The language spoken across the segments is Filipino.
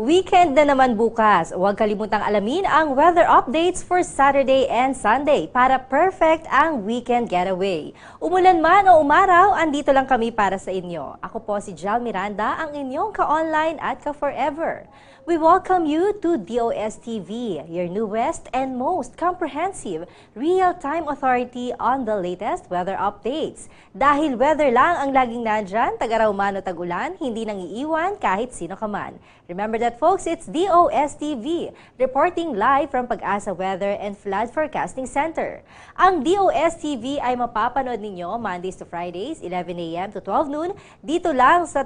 Weekend na naman bukas. Huwag kalimutang alamin ang weather updates for Saturday and Sunday para perfect ang weekend getaway. Umulan man o umaraw, andito lang kami para sa inyo. Ako po si Jal Miranda, ang inyong ka-online at ka-forever. We welcome you to DOSTv, your newest and most comprehensive real-time authority on the latest weather updates. Dahil weather lang ang laging nandyan, tagaraw man o tag-ulan, hindi nang iiwan kahit sino ka man. Remember that folks, it's DOSTv, reporting live from Pag-asa Weather and Flood Forecasting Center. Ang DOSTv ay mapapanood ninyo Mondays to Fridays, 11 a.m. to 12 noon, dito lang sa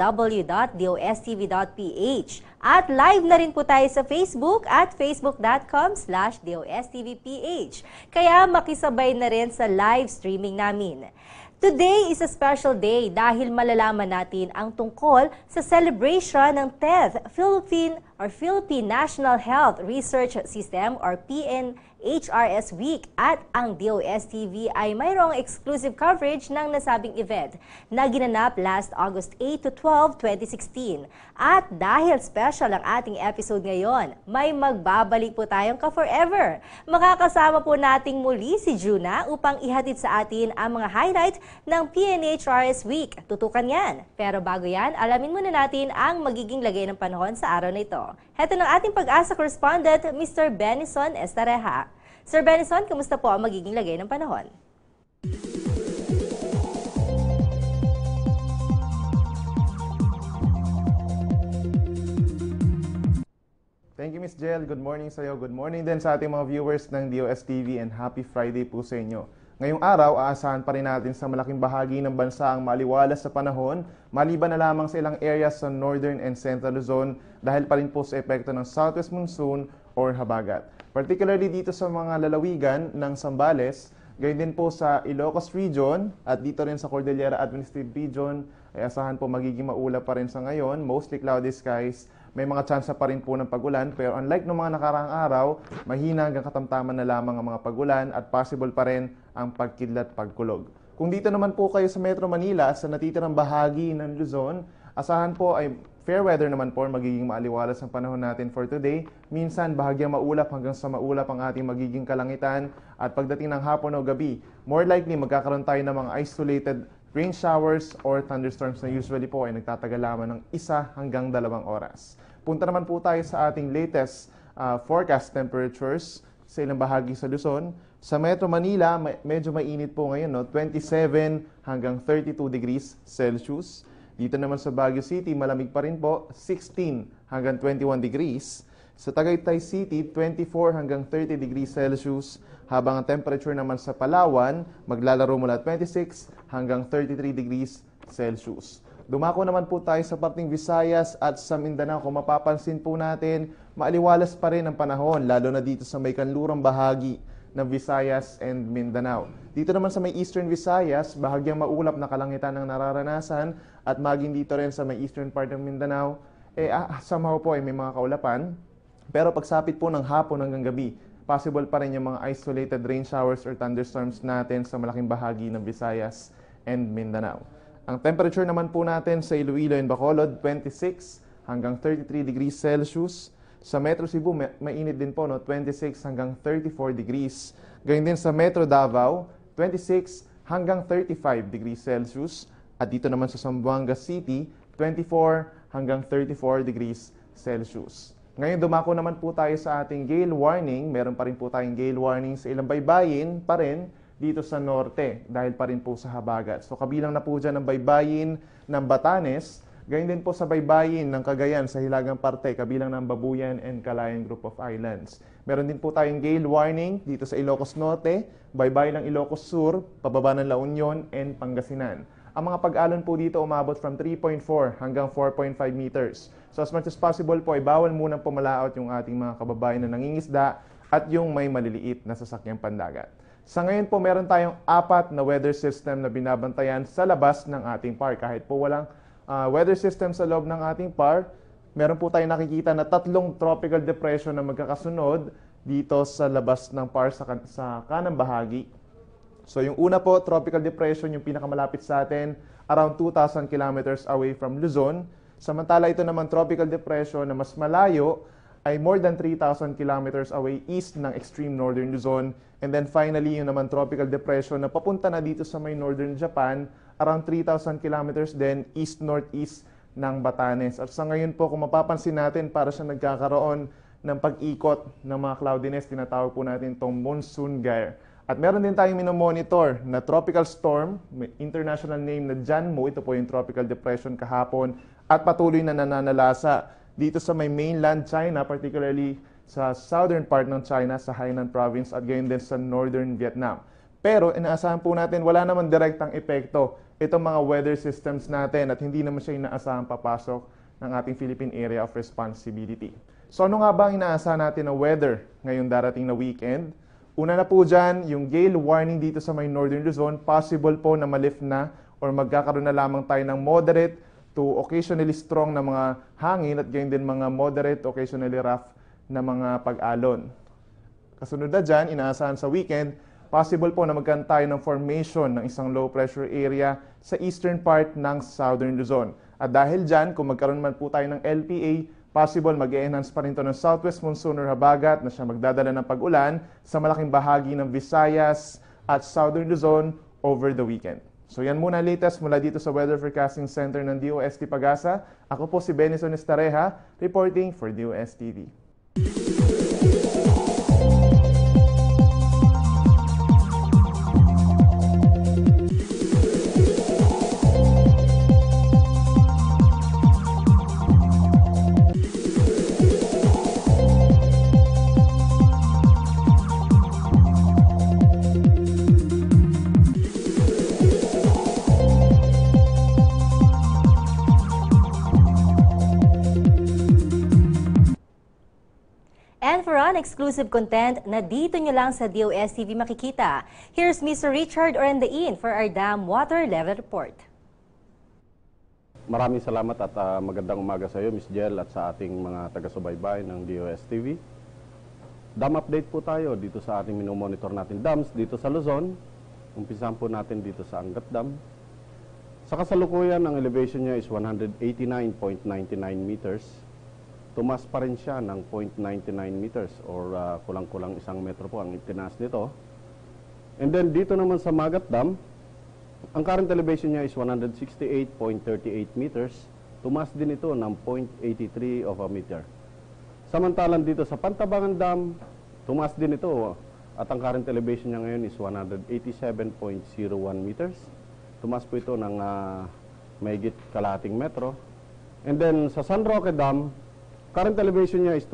www.dostv.ph. At live na rin po tayo sa Facebook at facebook.com/DOSTVPH. Kaya makisabay na rin sa live streaming namin. Today is a special day dahil malalaman natin ang tungkol sa celebration ng 10th Philippine National Health Research System or PNHRS Week at ang DOSTv ay mayroong exclusive coverage ng nasabing event na ginanap last August 8 to 12, 2016. At dahil special ang ating episode ngayon, may magbabalik po tayong ka-forever. Makakasama po nating muli si Juna upang ihatid sa atin ang mga highlights ng PNHRS Week. Tutukan yan. Pero bago yan, alamin muna natin ang magiging lagay ng panahon sa araw na ito. Heto ng ating Pag-asa correspondent, Mr. Benison Estareja. Sir Benison, kumusta po ang magiging lagay ng panahon? Thank you, Miss Jel. Good morning sa iyo. Good morning din sa ating mga viewers ng DOSTv and happy Friday po sa inyo. Ngayong araw, aasahan pa rin natin sa malaking bahagi ng bansa ang maliwalas sa panahon, maliban na lamang sa ilang areas sa Northern and Central Luzon dahil pa rin po sa epekto ng Southwest Monsoon or habagat. Particularly dito sa mga lalawigan ng Zambales, gayon din po sa Ilocos Region at dito rin sa Cordillera Administrative Region, ay asahan po magiging maulap pa rin sa ngayon, mostly cloudy skies. May mga tsansa pa rin po ng pagulan, pero unlike ng mga nakaraang araw, mahina hanggang katamtaman na lamang ang mga pagulan at possible pa rin ang pagkidlat pagkulog. Kung dito naman po kayo sa Metro Manila, sa natitirang bahagi ng Luzon, asahan po ay fair weather naman po, magiging maaliwalas ang panahon natin for today. Minsan, bahagyang maulap hanggang sa maulap ang ating magiging kalangitan at pagdating ng hapon o gabi, more likely magkakaroon tayo ng mga isolated rain showers or thunderstorms na usually po ay nagtatagal lamang ng 1 hanggang 2 oras. Punta naman po tayo sa ating latest forecast temperatures sa ilang bahagi sa Luzon. Sa Metro Manila, medyo mainit po ngayon, no? 27 hanggang 32 degrees Celsius. Dito naman sa Baguio City, malamig pa rin po, 16 hanggang 21 degrees. Sa Tagaytay City, 24 hanggang 30 degrees Celsius. Habang ang temperature naman sa Palawan, maglalaro mula 26 hanggang 33 degrees Celsius. Dumako naman po tayo sa parting Visayas at sa Mindanao. Kung mapapansin po natin, maaliwalas pa rin ang panahon, lalo na dito sa may kanlurang bahagi ng Visayas and Mindanao. Dito naman sa may Eastern Visayas, bahagyang maulap na kalangitan ang nararanasan at maging dito rin sa may Eastern part ng Mindanao, somehow po ay may mga kaulapan. Pero pagsapit po ng hapon hanggang gabi, possible pa rin yung mga isolated rain showers or thunderstorms natin sa malaking bahagi ng Visayas and Mindanao. Ang temperature naman po natin sa Iloilo and Bacolod, 26 hanggang 33 degrees Celsius. Sa Metro Cebu, mainit din po, no? 26 hanggang 34 degrees. Gayun din sa Metro Davao, 26 hanggang 35 degrees Celsius. At dito naman sa Zamboanga City, 24 hanggang 34 degrees Celsius. Ngayon, dumako naman po tayo sa ating gale warning. Meron pa rin po tayong gale warning sa ilang baybayin pa rin dito sa norte dahil pa rin po sa habagat. So kabilang na po dyan ang baybayin ng Batanes, gayon din po sa baybayin ng Cagayan sa hilagang parte, kabilang ng Babuyan and Calayan Group of Islands. Meron din po tayong gale warning dito sa Ilocos Norte, baybayin ng Ilocos Sur, pababa ng La Union and Pangasinan. Ang mga pag-alon po dito umabot from 3.4 hanggang 4.5 meters. So as much as possible po ay bawal munang pumalaot yung ating mga kababayan na nangingisda at yung may maliliit na sasakyang pandagat. Sa ngayon po, meron tayong 4 na weather system na binabantayan sa labas ng ating park. Kahit po walang weather system sa loob ng ating park, meron po tayong nakikita na 3 tropical depression na magkakasunod dito sa labas ng park sa kanang bahagi. So yung una po, tropical depression, yung pinakamalapit sa atin, around 2,000 kilometers away from Luzon. Samantala ito naman tropical depression na mas malayo ay more than 3,000 kilometers away east ng extreme northern Luzon. And then finally, yun naman tropical depression na papunta na dito sa may northern Japan, around 3,000 kilometers din east-northeast ng Batanes. At sa ngayon po, kung mapapansin natin, para siya nagkakaroon ng pag-ikot ng mga cloudiness, tinatawag po natin itong monsoon gyre. At meron din tayong minomonitor na tropical storm, may international name na Janmo, ito po yung tropical depression kahapon, at patuloy na nananalasa dito sa may mainland China, particularly sa southern part ng China, sa Hainan province, at gayon din sa northern Vietnam. Pero inaasahan po natin, wala naman direktang epekto itong mga weather systems natin at hindi naman siya inaasahan papasok ng ating Philippine Area of Responsibility. So ano nga ba ang inaasahan natin na weather ngayong darating na weekend? Una na po dyan, yung gale warning dito sa may northern Luzon, possible po na malift na or magkakaroon na lamang tayo ng moderate to occasionally strong na mga hangin at gayon din mga moderate to occasionally rough na mga pag-alon. Kasunod na dyan, inaasahan sa weekend, possible po na magkaroon tayo ng formation ng isang low pressure area sa eastern part ng southern Luzon. At dahil dyan, kung magkaroon man po tayo ng LPA, possible mag-e-enhance pa rin ito ng southwest monsoon or habagat na siya magdadala ng pag-ulan sa malaking bahagi ng Visayas at southern Luzon over the weekend. So yan muna latest mula dito sa Weather Forecasting Center ng DOST Pag-asa. Ako po si Benison Estareja, reporting for DOSTv. And for exclusive content na dito nyo lang sa DOSTv makikita, here's Mr. Richard Orendain for our dam water level report. Maraming salamat at magandang umaga sa iyo, Ms. Jel, at sa ating mga taga-subaybay ng DOSTv. Dam update po tayo dito sa ating minomonitor natin dams dito sa Luzon. Umpisahan po natin dito sa Angat Dam. Sa kasalukuyan, ang elevation niya is 189.99 meters. Tumas pa rin siya ng 0.99 meters or kulang-kulang 1 metro po ang itinaas nito. And then dito naman sa Magat Dam, ang current elevation niya is 168.38 meters. Tumas din ito ng 0.83 of a meter. Samantalang dito sa Pantabangan Dam, tumas din ito at ang current elevation niya ngayon is 187.01 meters. Tumas po ito ng mahigit kalahating metro. And then sa San Roque Dam, current elevation niya is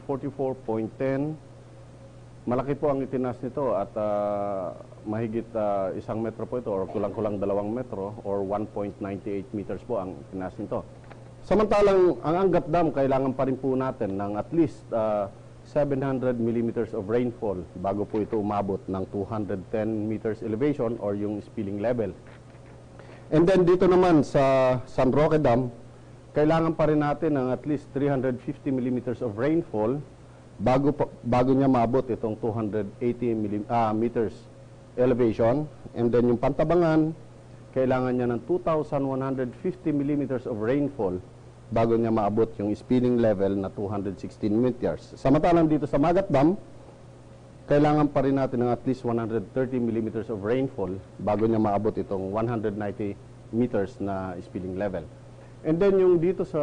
244.10. Malaki po ang itinaas nito at mahigit 1 metro po ito or kulang-kulang 2 metro or 1.98 meters po ang itinaas nito. Samantalang ang Angat Dam, kailangan pa rin po natin ng at least 700 millimeters of rainfall bago po ito umabot ng 210 meters elevation or yung spilling level. And then dito naman sa San Roque Dam, kailangan pa rin natin ng at least 350 millimeters of rainfall bago niya maabot itong 280 meters elevation. And then yung Pantabangan, kailangan niya ng 2,150 millimeters of rainfall bago niya maabot yung spilling level na 216 meters. Samantalang dito sa Magat Dam, kailangan pa rin natin ng at least 130 millimeters of rainfall bago niya maabot itong 190 meters na spilling level. And then yung dito sa,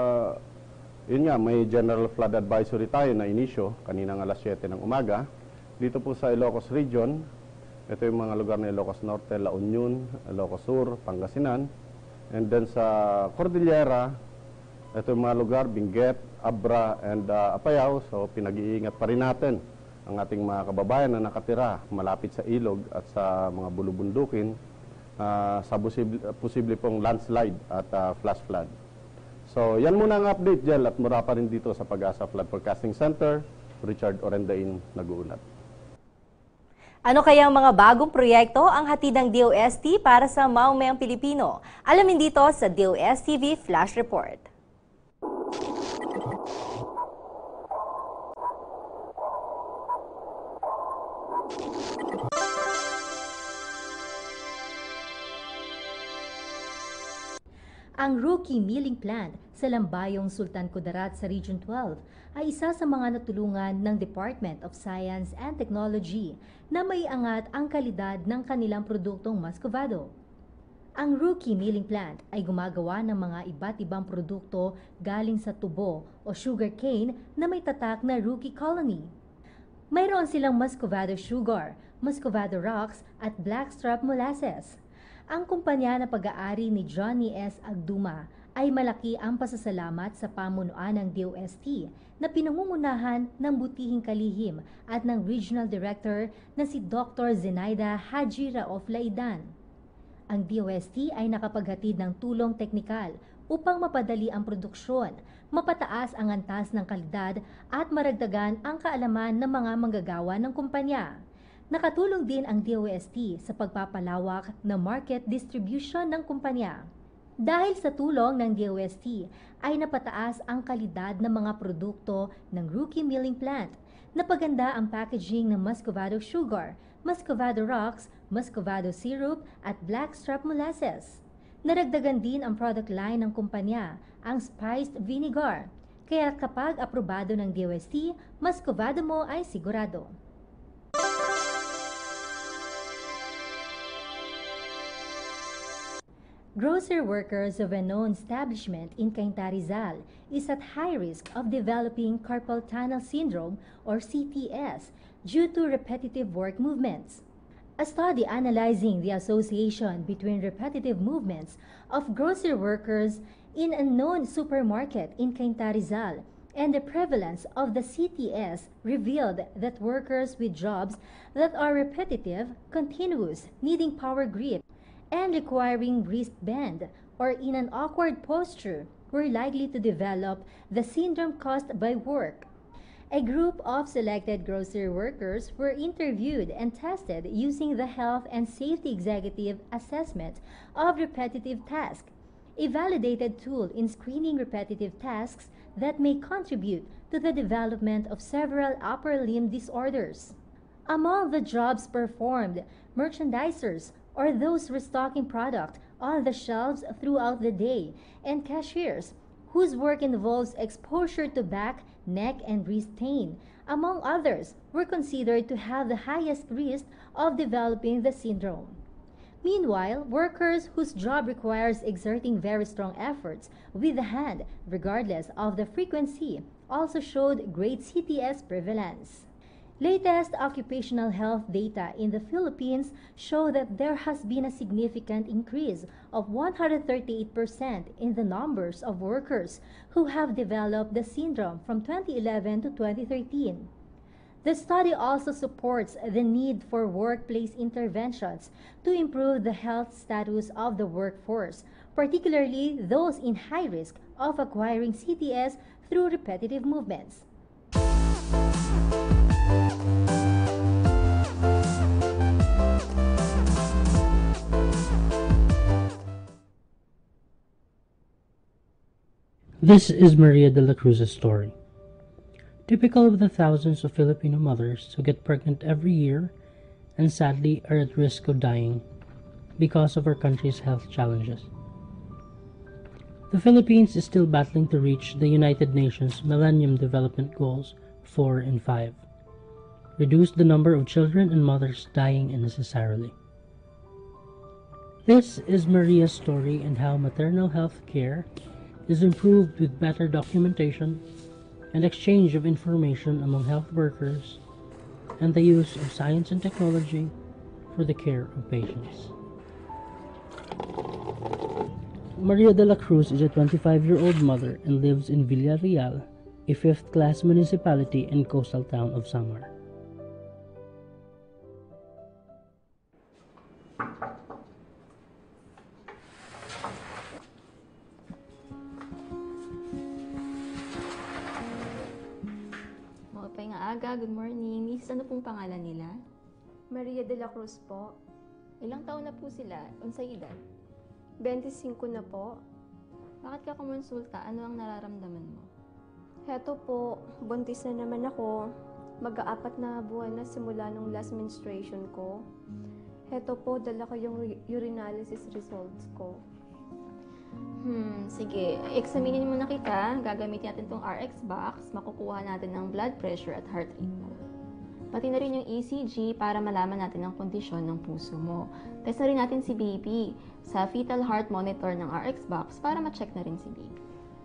yun nga, may general flood advisory tayo na inisyo kaninang alas 7 ng umaga. Dito po sa Ilocos Region, ito yung mga lugar na Ilocos Norte, La Union, Ilocos Sur, Pangasinan. And then sa Cordillera, ito yung mga lugar, Benguet, Abra, and Apayao. So pinag-iingat pa rin natin ang ating mga kababayan na nakatira malapit sa ilog at sa mga bulubundukin. Sa posible pong landslide at flash flood. So, yan muna ang update, Jel, at mura pa rin dito sa Pag-asa Flood Forecasting Center. Richard Orendain, nag-uunat. Ano kaya ang mga bagong proyekto ang hatid ng DOST para sa maumayang Pilipino? Alamin dito sa DOSTv Flash Report. Ang Rookie Milling Plant sa Lambayong Sultan Kudarat sa Region 12 ay isa sa mga natulungan ng Department of Science and Technology na may angat ang kalidad ng kanilang produktong muscovado. Ang Rookie Milling Plant ay gumagawa ng mga iba't ibang produkto galing sa tubo o sugarcane na may tatak na Rookie Colony. Mayroon silang muscovado sugar, muscovado rocks at blackstrap molasses. Ang kumpanya na pag-aari ni Johnny S. Agduma ay malaki ang pasasalamat sa pamunuan ng DOST na pinangungunahan ng Butihing Kalihim at ng Regional Director na si Dr. Zenaida Haji Raof Laidan. Ang DOST ay nakapaghatid ng tulong teknikal upang mapadali ang produksyon, mapataas ang antas ng kalidad at maragdagan ang kaalaman ng mga manggagawa ng kumpanya. Nakatulong din ang DOST sa pagpapalawak ng market distribution ng kumpanya. Dahil sa tulong ng DOST ay napataas ang kalidad ng mga produkto ng Rookie Milling Plant. Napaganda ang packaging ng muscovado sugar, muscovado rocks, muscovado syrup at blackstrap molasses. Naragdagan din ang product line ng kumpanya, ang spiced vinegar. Kaya kapag aprobado ng DOST, muscovado mo ay sigurado. Grocery workers of a known establishment in Cainta, Rizal is at high risk of developing carpal tunnel syndrome or CTS due to repetitive work movements. A study analyzing the association between repetitive movements of grocery workers in a known supermarket in Cainta, Rizal and the prevalence of the CTS revealed that workers with jobs that are repetitive, continuous, needing power grip, and requiring wristband or in an awkward posture were likely to develop the syndrome caused by work. A group of selected grocery workers were interviewed and tested using the Health and Safety Executive Assessment of Repetitive Tasks, a validated tool in screening repetitive tasks that may contribute to the development of several upper limb disorders. Among the jobs performed, merchandisers, or those restocking product on the shelves throughout the day, and cashiers, whose work involves exposure to back, neck, and wrist pain, among others, were considered to have the highest risk of developing the syndrome. Meanwhile, workers whose job requires exerting very strong efforts with the hand, regardless of the frequency, also showed great CTS prevalence. Latest occupational health data in the Philippines show that there has been a significant increase of 138% in the numbers of workers who have developed the syndrome from 2011 to 2013. The study also supports the need for workplace interventions to improve the health status of the workforce, particularly those in high risk of acquiring CTS through repetitive movements. This is Maria de la Cruz's story. Typical of the thousands of Filipino mothers who get pregnant every year and sadly are at risk of dying because of our country's health challenges. The Philippines is still battling to reach the United Nations Millennium Development Goals 4 and 5. Reduce the number of children and mothers dying unnecessarily. This is Maria's story and how maternal health care is improved with better documentation and exchange of information among health workers and the use of science and technology for the care of patients. Maria de la Cruz is a 25-year-old mother and lives in Villarreal, a 5th-class municipality and coastal town of Samar. Good morning. Miss, ano pong pangalan nila? Maria de la Cruz po. Ilang taon na po sila? Unsay edad? 25 na po. Bakit ka kumonsulta? Ano ang nararamdaman mo? Heto po, buntis na naman ako. Mag-aapat na buwan na simula nung last menstruation ko. Heto po, dala ko yung urinalysis results ko. Sige. Examinin muna kita. Gagamitin natin tong RX box. Makukuha natin ng blood pressure at heart rate mo. Pati na rin yung ECG para malaman natin ang kondisyon ng puso mo. Test na rin natin si baby sa fetal heart monitor ng RX box para ma-check na rin si baby.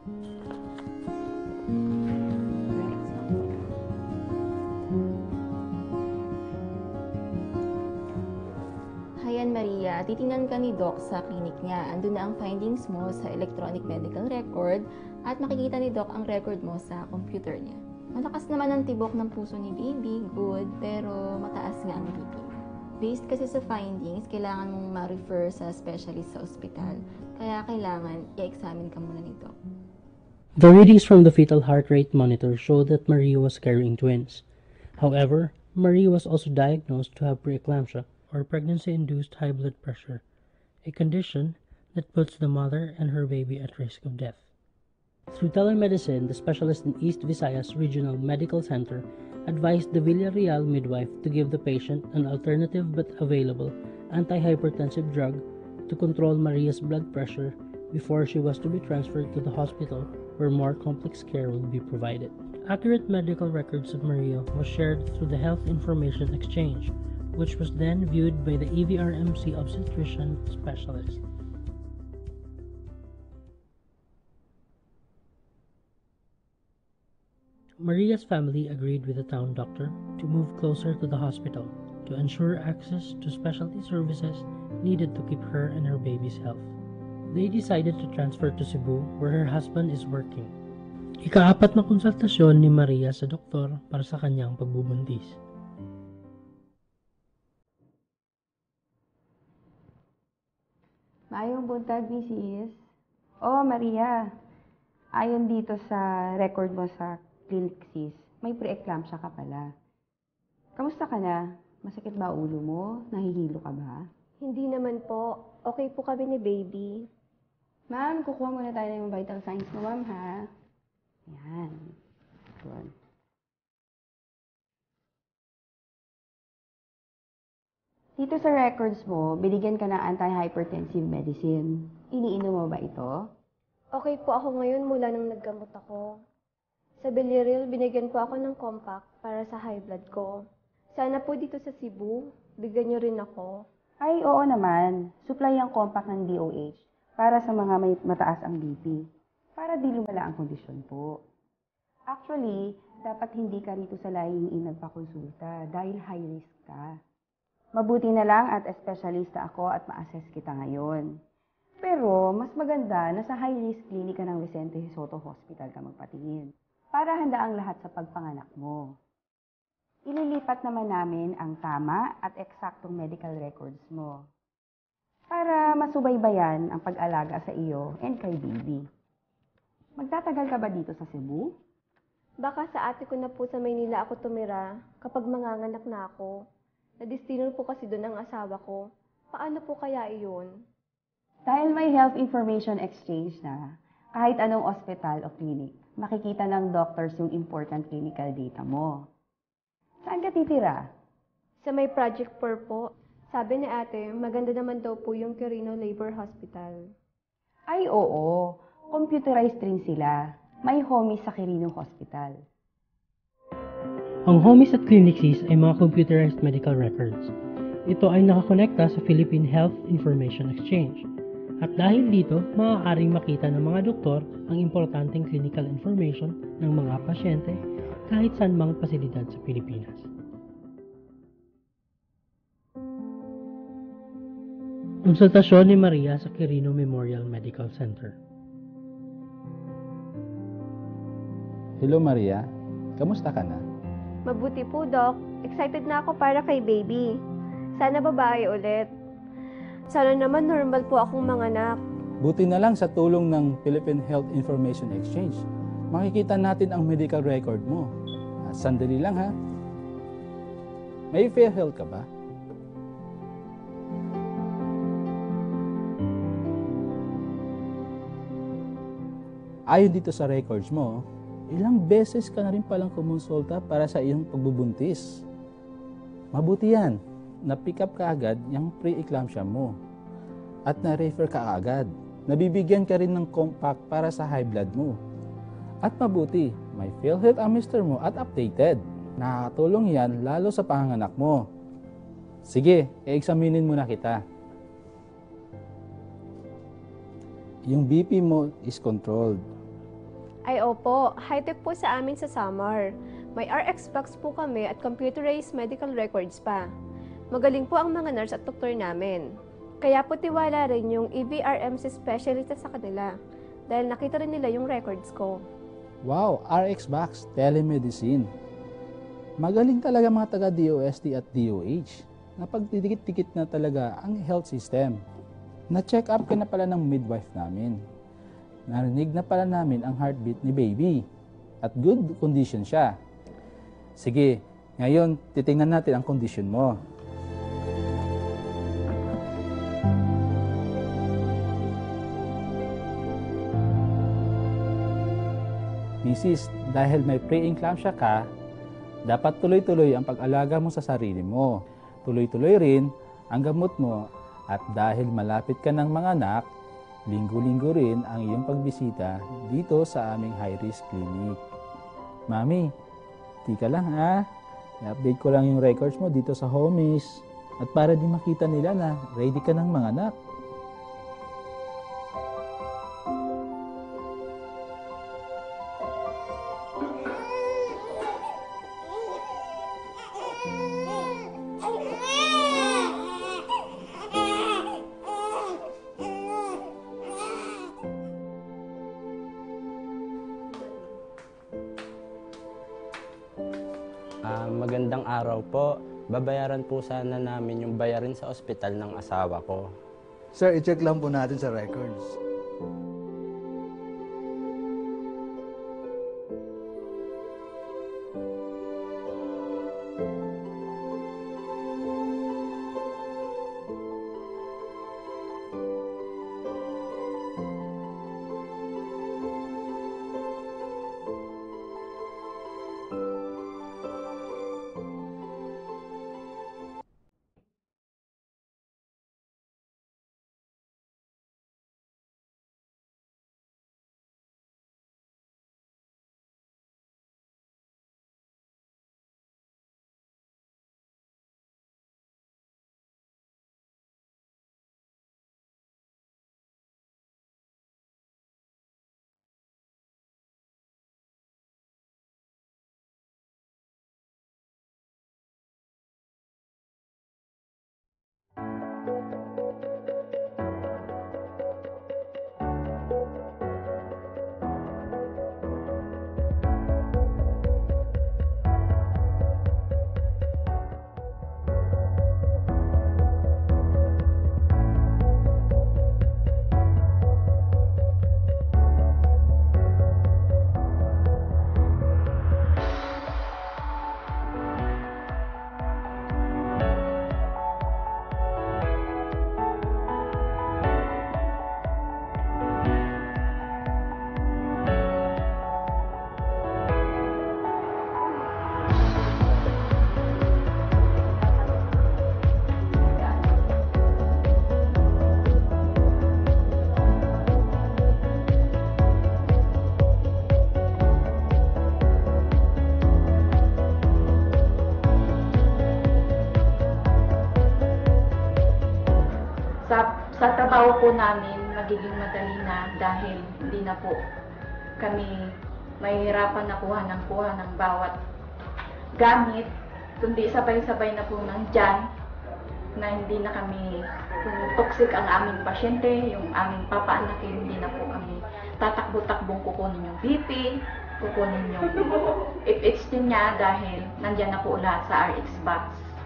Ayan Maria, titingnan ka ni Doc sa clinic niya. Andun na ang findings mo sa electronic medical record at makikita ni Doc ang record mo sa computer niya. Malakas naman ang tibok ng puso ni baby, good, pero mataas nga ang BP. Based kasi sa findings, kailangan mong ma-refer sa specialist sa ospital. Kaya kailangan i-examine ka muna ni Doc. The readings from the fetal heart rate monitor showed that Maria was carrying twins. However, Maria was also diagnosed to have preeclampsia, or pregnancy-induced high blood pressure, a condition that puts the mother and her baby at risk of death. Through telemedicine, the specialist in East Visayas Regional Medical Center advised the Villarreal midwife to give the patient an alternative but available antihypertensive drug to control Maria's blood pressure before she was to be transferred to the hospital where more complex care will be provided. Accurate medical records of Maria was shared through the Health Information Exchange, which was then viewed by the EVRMC obstetrician specialist. Maria's family agreed with the town doctor to move closer to the hospital to ensure access to specialty services needed to keep her and her baby's health. They decided to transfer to Cebu where her husband is working. Ika-4 na konsultasyon ni Maria sa doktor para sa kanyang pagbubuntis. Maayong buntag, Mrs. Oh, Maria. Ayon dito sa record mo sa clinic, sis, may preeclampsia ka pala. Kamusta ka na? Masakit ba ulo mo? Nahihilo ka ba? Hindi naman po. Okay po kami ni baby. Ma'am, kukuha muna tayo ng vital signs mo, ma'am, ha? Yan. Good. Dito sa records mo, binigyan ka ng antihypertensive medicine. Iniinom mo ba ito? Okay po ako ngayon mula nang naggamot ako. Sa Villarreal, binigyan po ako ng compact para sa high blood ko. Sana po dito sa Cebu, bigyan niyo rin ako. Ay, oo naman. Supply ang compact ng DOH para sa mga may mataas ang BP. Para di lumala ang kondisyon po. Actually, dapat hindi ka rito sa lying in nagpakonsulta dahil high risk ka. Mabuti na lang at espesyalista ako at ma-assess kita ngayon. Pero, mas maganda na sa high-risk clinic ka ng Vicente Soto Hospital ka magpatingin para handa ang lahat sa pagpanganak mo. Ililipat naman namin ang tama at eksaktong medical records mo para masubaybayan ang pag-alaga sa iyo and kay baby. Magtatagal ka ba dito sa Cebu? Baka sa ate ko na po sa Maynila ako tumira kapag manganganak na ako. Nadistino po kasi doon ang asawa ko. Paano po kaya iyon? Dahil may health information exchange na, kahit anong ospital o clinic, makikita ng doctors yung important clinical data mo. Saan ka titira? Sa may Project 4 po, sabi ni ate, maganda naman daw po yung Quirino Labor Hospital. Ay oo, computerized rin sila. May homies sa Quirino Hospital. Ang homies at clinics ay mga computerized medical records. Ito ay nakakonekta sa Philippine Health Information Exchange. At dahil dito, maaaring makita ng mga doktor ang importanteng clinical information ng mga pasyente kahit saan mang pasilidad sa Pilipinas. Konsultasyon ni Maria sa Quirino Memorial Medical Center. Hello Maria, kamusta ka na? Mabuti po, Doc. Excited na ako para kay baby. Sana babae ulit. Sana naman normal po akong manganak. Buti na lang sa tulong ng Philippine Health Information Exchange. Makikita natin ang medical record mo. At sandali lang ha. May PhilHealth ka ba? Ayon dito sa records mo, ilang beses ka na rin palang kumonsulta para sa iyong pagbubuntis. Mabuti yan. Na-pick up ka agad yung pre-eclampsia mo. At na-refer ka agad nabibigyan ka rin ng compact para sa high blood mo. At mabuti, may PhilHealth ang mister mo at updated. Nakakatulong yan lalo sa panganganak mo. Sige, e-examinin muna kita. Yung BP mo is controlled. Ay opo, high-tech po sa amin sa summer. May RX box po kami at computerized medical records pa. Magaling po ang mga nurse at doktor namin. Kaya po tiwala rin yung EVRMC specialist sa kanila dahil nakita rin nila yung records ko. Wow, RX Box, telemedicine. Magaling talaga mga taga-DOST at DOH. Napagdidikit-dikit na talaga ang health system. Na-check up ka na pala ng midwife namin. Narinig na pala namin ang heartbeat ni baby. At good condition siya. Sige, ngayon titingnan natin ang condition mo. Mrs., dahil may pre-eclampsia ka, dapat tuloy-tuloy ang pag-alaga mo sa sarili mo. Tuloy-tuloy rin ang gamot mo at dahil malapit ka ng manganak, linggo-linggo rin ang iyong pagbisita dito sa aming high-risk clinic. Mami, tika lang ha. I-update ko lang yung records mo dito sa homies at para di makita nila na ready ka ng manganak. Magandang araw po. Babayaran po sana namin yung bayarin sa ospital ng asawa ko. Sir, i-check lang po natin sa records. Sa trabaho po namin, magiging madali na dahil hindi na po kami mahihirapan na kuha ng bawat gamit, kundi sabay-sabay na po nandyan na hindi na kami, kung toxic ang aming pasyente, yung aming papaanakin, hindi na po kami tatakbo-takbong kukunin yung BP, kukunin yung FHT niya dahil nandyan na po lahat sa RX box.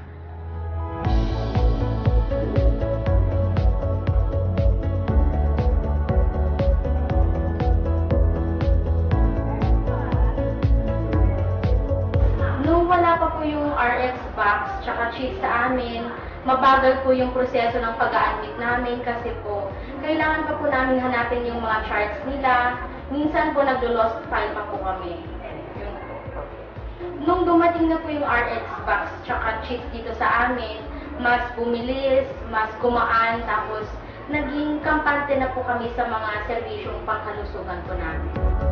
Wala pa po yung RX box tsaka cheese sa amin, mabagal po yung proseso ng pag-a-admit namin kasi po kailangan pa po namin hanapin yung mga charts nila. Minsan po naglo-lost file pa po kami. Yun po. Nung dumating na po yung RX box tsaka cheese dito sa amin, mas bumilis, mas gumaan, tapos naging kampante na po kami sa mga serbisyong pangkalusugan po namin.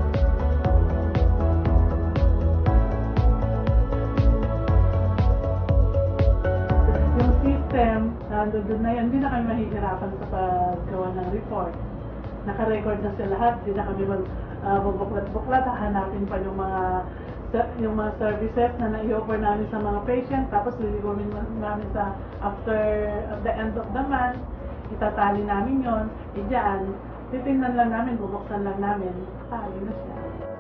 Yung system, doon na yan, hindi na kami mahihirapan sa paggawa ng report. Naka-record na sa lahat, hindi na kami magbuklat-buklat, hanapin pa yung mga services na na-i-offer namin sa mga patient, tapos liligomin namin sa after the end of the month, itatali namin yon, diyan, titingnan lang namin, bubuksan lang namin, tali na siya.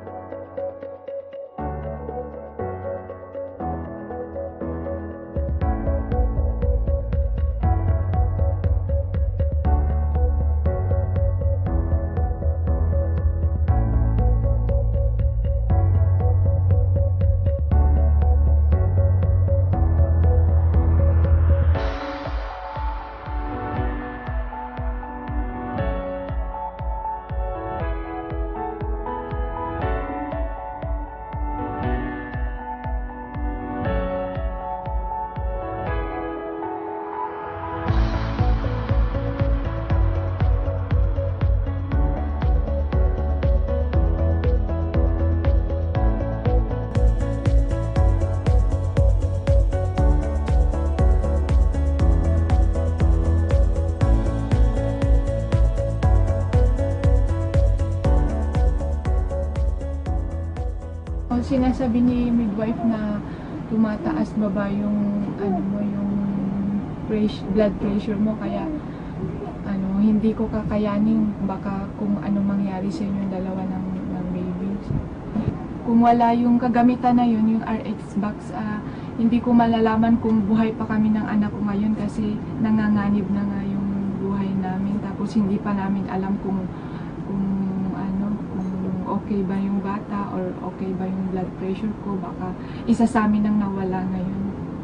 Sinasabi ni midwife na tumataas baba yung yung blood pressure mo, kaya hindi ko kakayanin, baka kung ano mangyari sa inyong dalawa ng baby. Kung wala yung kagamitan na yun, yung RX box, hindi ko malalaman kung buhay pa kami ng anak ko ngayon kasi nanganganib na nga yung buhay namin, tapos hindi pa namin alam kung okay ba yung bata or okay ba yung blood pressure ko, baka isa sa amin ang nawala ngayon.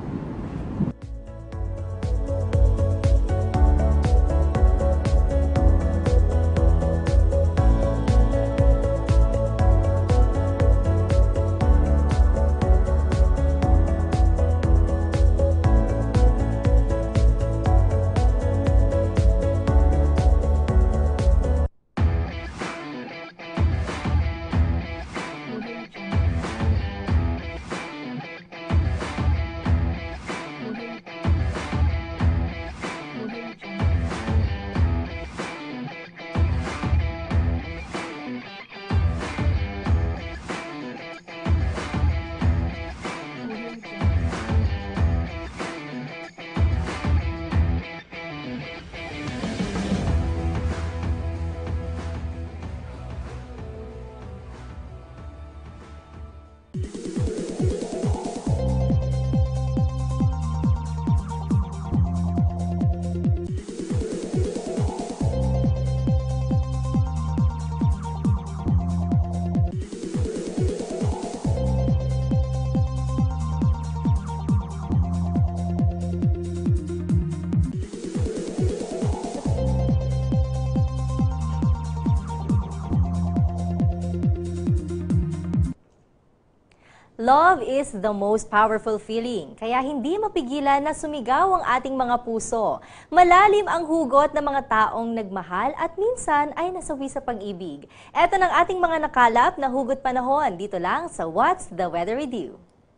Love is the most powerful feeling, kaya hindi mapigilan na sumigaw ang ating mga puso. Malalim ang hugot ng mga taong nagmahal at minsan ay nasawi sa pag-ibig. Eto ng ating mga nakalap na hugot panahon dito lang sa What's the Weather With You?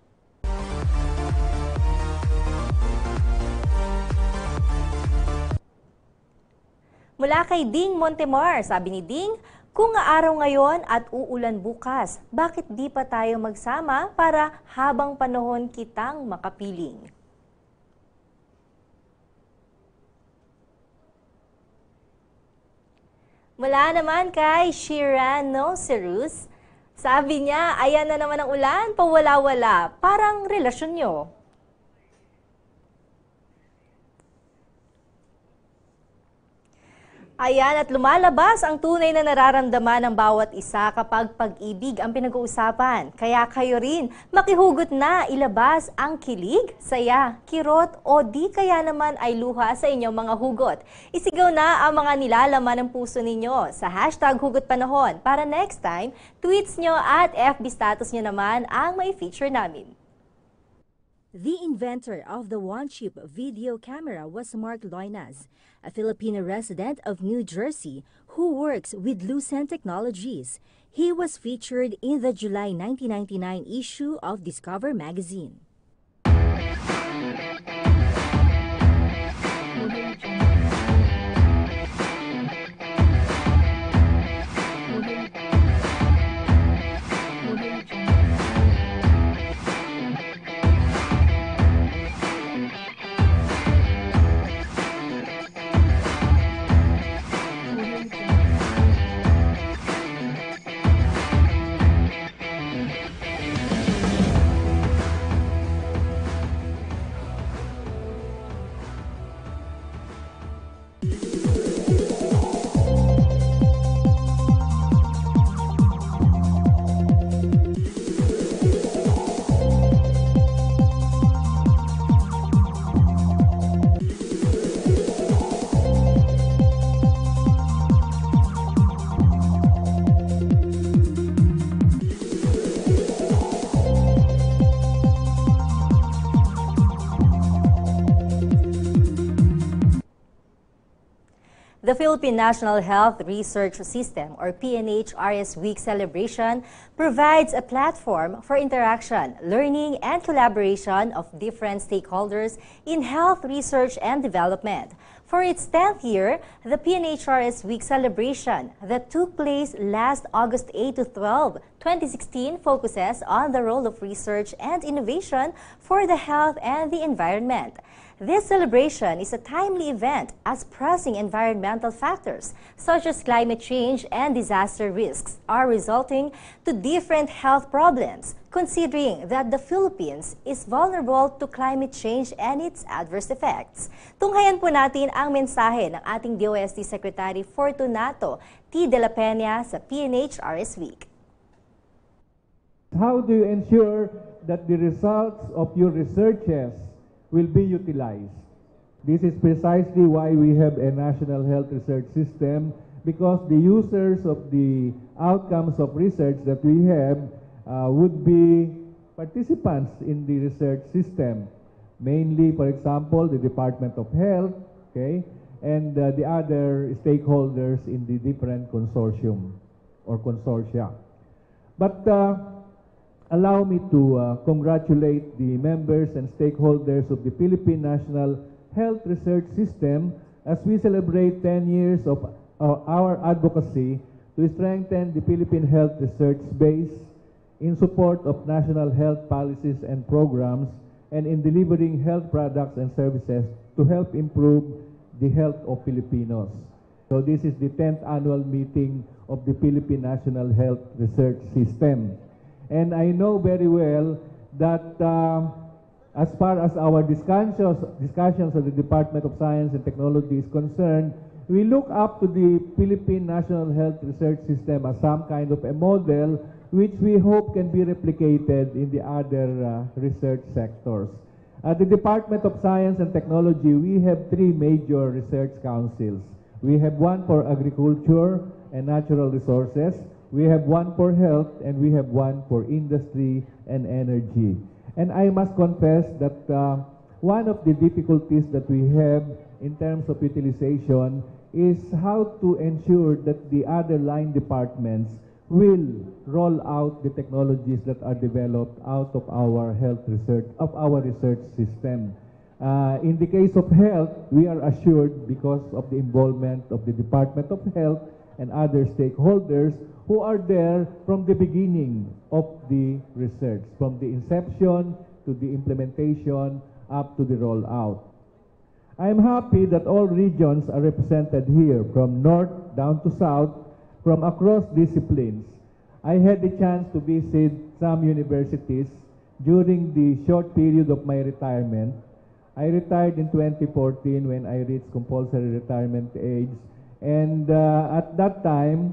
Mula kay Ding Montemar, sabi ni Ding, kung araw ngayon at uulan bukas, bakit di pa tayo magsama para habang panahon kitang makapiling? Mula naman kay Shirano Cerus, sabi niya, ayan na naman ang ulan, pawala-wala, parang relasyon nyo. Ayan, at lumalabas ang tunay na nararamdaman ng bawat isa kapag pag-ibig ang pinag-uusapan. Kaya kayo rin, makihugot na ilabas ang kilig, saya, kirot o di kaya naman ay luha sa inyong mga hugot. Isigaw na ang mga nilalaman ng puso ninyo sa hashtag Hugot Panahon para next time, tweets nyo at FB status nyo naman ang may feature namin. The inventor of the one-chip video camera was Mark Loinas, a Filipino resident of New Jersey who works with Lucent Technologies. He was featured in the July 1999 issue of Discover magazine. The Philippine National Health Research System, or PNHRS Week celebration, provides a platform for interaction, learning, and collaboration of different stakeholders in health research and development. For its 10th year, the PNHRS Week celebration that took place last August 8 to 12, 2016 focuses on the role of research and innovation for the health and the environment. This celebration is a timely event as pressing environmental factors such as climate change and disaster risks are resulting to different health problems, considering that the Philippines is vulnerable to climate change and its adverse effects. Tunghayan po natin ang mensahe ng ating DOST Secretary Fortunato T. De La Peña sa PNHRS Week. How do you ensure that the results of your researches will be utilized? This is precisely why we have a national health research system, because the users of the outcomes of research that we have would be participants in the research system, mainly, for example, the Department of Health, okay, and the other stakeholders in the different consortium or consortia. But allow me to congratulate the members and stakeholders of the Philippine National Health Research System as we celebrate 10 years of our advocacy to strengthen the Philippine health research base in support of national health policies and programs and in delivering health products and services to help improve the health of Filipinos. So this is the 10th annual meeting of the Philippine National Health Research System. And I know very well that as far as our discussions of the Department of Science and Technology is concerned, we look up to the Philippine National Health Research System as some kind of a model which we hope can be replicated in the other research sectors. At the Department of Science and Technology, we have 3 major research councils. We have one for agriculture and natural resources, we have one for health, and we have one for industry and energy. And I must confess that one of the difficulties that we have in terms of utilization is how to ensure that the other line departments will roll out the technologies that are developed out of our health research, of our research system. In the case of health, we are assured because of the involvement of the Department of Health and other stakeholders who are there from the beginning of the research, from the inception to the implementation up to the rollout. I am happy that all regions are represented here, from north down to south, from across disciplines. I had the chance to visit some universities during the short period of my retirement. I retired in 2014 when I reached compulsory retirement age, and at that time,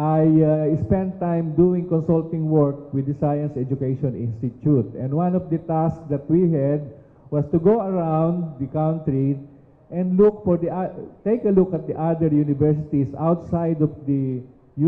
I spent time doing consulting work with the Science Education Institute. And one of the tasks that we had was to go around the country and look for take a look at the other universities outside of the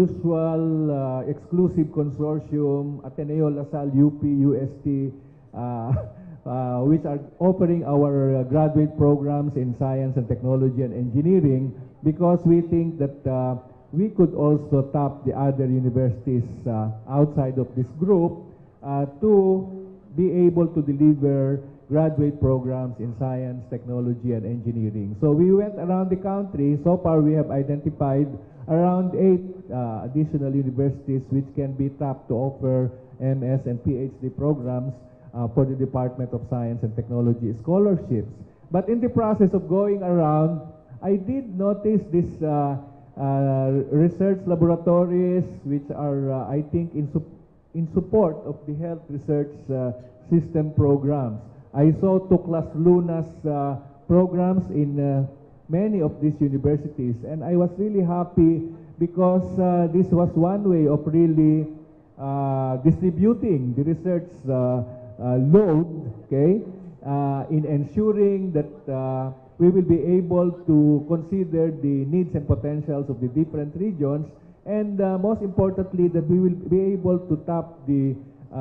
usual exclusive consortium, Ateneo, La Salle, UP, UST, which are offering our graduate programs in science and technology and engineering, because we think that we could also tap the other universities outside of this group to be able to deliver graduate programs in science, technology, and engineering. So we went around the country. So far, we have identified around 8 additional universities which can be tapped to offer MS and PhD programs for the Department of Science and Technology scholarships. But in the process of going around, I did notice this research laboratories which are, I think, in support of the health research system programs. I saw Tuklas Luna's programs in many of these universities, and I was really happy because this was one way of really distributing the research load, okay, in ensuring that we will be able to consider the needs and potentials of the different regions, and most importantly, that we will be able to tap the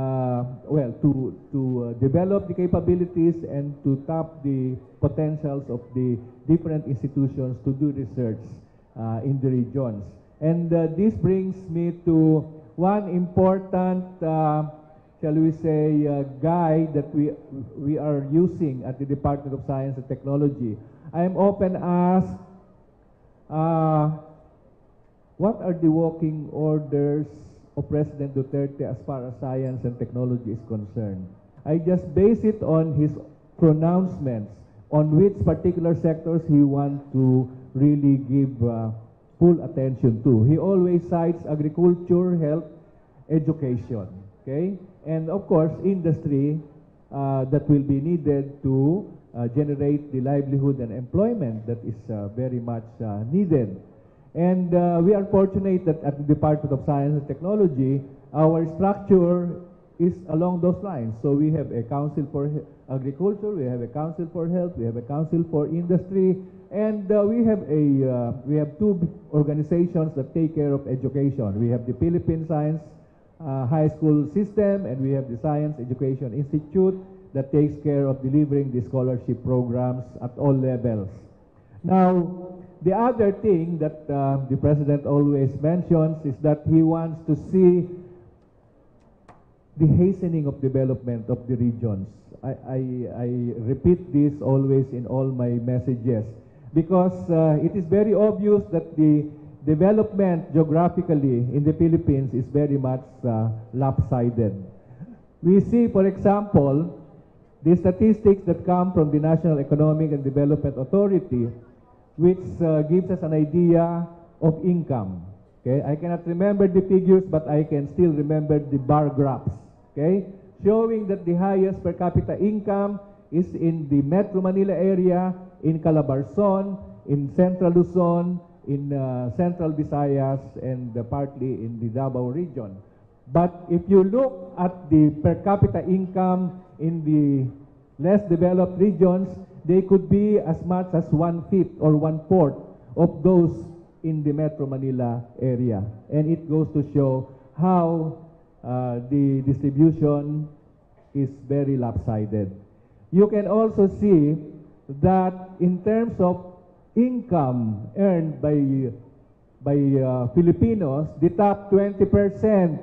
to develop the capabilities and to tap the potentials of the different institutions to do research in the regions. And this brings me to one important, shall we say, guide that we are using at the Department of Science and Technology. I am often asked, what are the working orders of President Duterte as far as science and technology is concerned? I just base it on his pronouncements on which particular sectors he wants to really give full attention to. He always cites agriculture, health, education, okay? And of course, industry that will be needed to generate the livelihood and employment that is very much needed. And we are fortunate that at the Department of Science and Technology, our structure is along those lines. So we have a Council for Agriculture, we have a Council for Health, we have a Council for Industry, and we have 2 organizations that take care of education. We have the Philippine Science High School System, and we have the Science Education Institute that takes care of delivering the scholarship programs at all levels. Now, the other thing that the President always mentions is that he wants to see the hastening of development of the regions. I repeat this always in all my messages because it is very obvious that the development geographically in the Philippines is very much lopsided. We see, for example, the statistics that come from the National Economic and Development Authority, which gives us an idea of income. Okay, I cannot remember the figures, but I can still remember the bar graphs. Okay, showing that the highest per capita income is in the Metro Manila area, in Calabarzon, in Central Luzon, in Central Visayas, and partly in the Davao region. But if you look at the per capita income in the less developed regions, they could be as much as 1/5 or 1/4 of those in the Metro Manila area. And it goes to show how the distribution is very lopsided. You can also see that in terms of income earned by Filipinos, the top 20%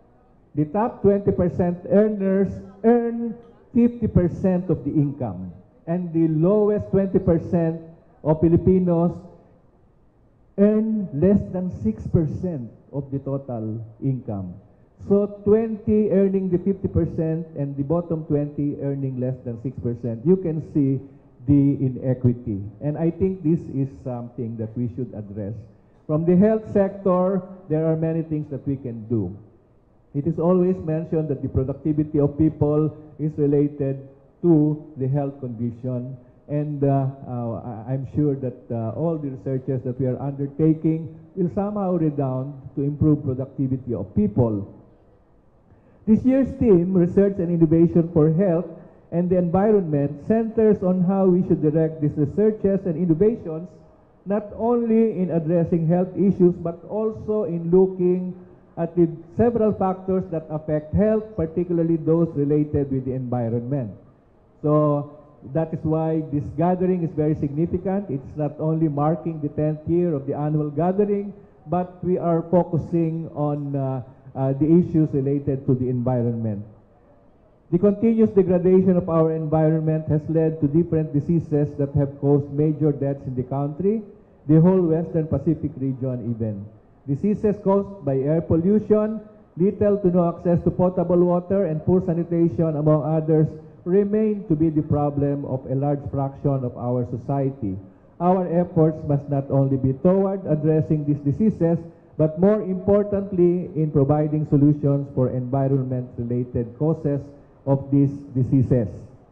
earners earn 50% of the income, and the lowest 20% of Filipinos earn less than 6% of the total income. So 20 earning the 50% and the bottom 20 earning less than 6%. You can see the inequity. And I think this is something that we should address. From the health sector, there are many things that we can do. It is always mentioned that the productivity of people is related to the health condition, and I'm sure that all the researches that we are undertaking will somehow redound to improve productivity of people. This year's theme, Research and Innovation for Health and the Environment, centers on how we should direct these researches and innovations not only in addressing health issues but also in looking at the several factors that affect health, particularly those related with the environment. So that is why this gathering is very significant. It's not only marking the 10th year of the annual gathering, but we are focusing on the issues related to the environment. The continuous degradation of our environment has led to different diseases that have caused major deaths in the country, the whole Western Pacific region even. Diseases caused by air pollution, little to no access to potable water, and poor sanitation, among others, remain to be the problem of a large fraction of our society. Our efforts must not only be toward addressing these diseases, but more importantly, in providing solutions for environment-related causes of these diseases.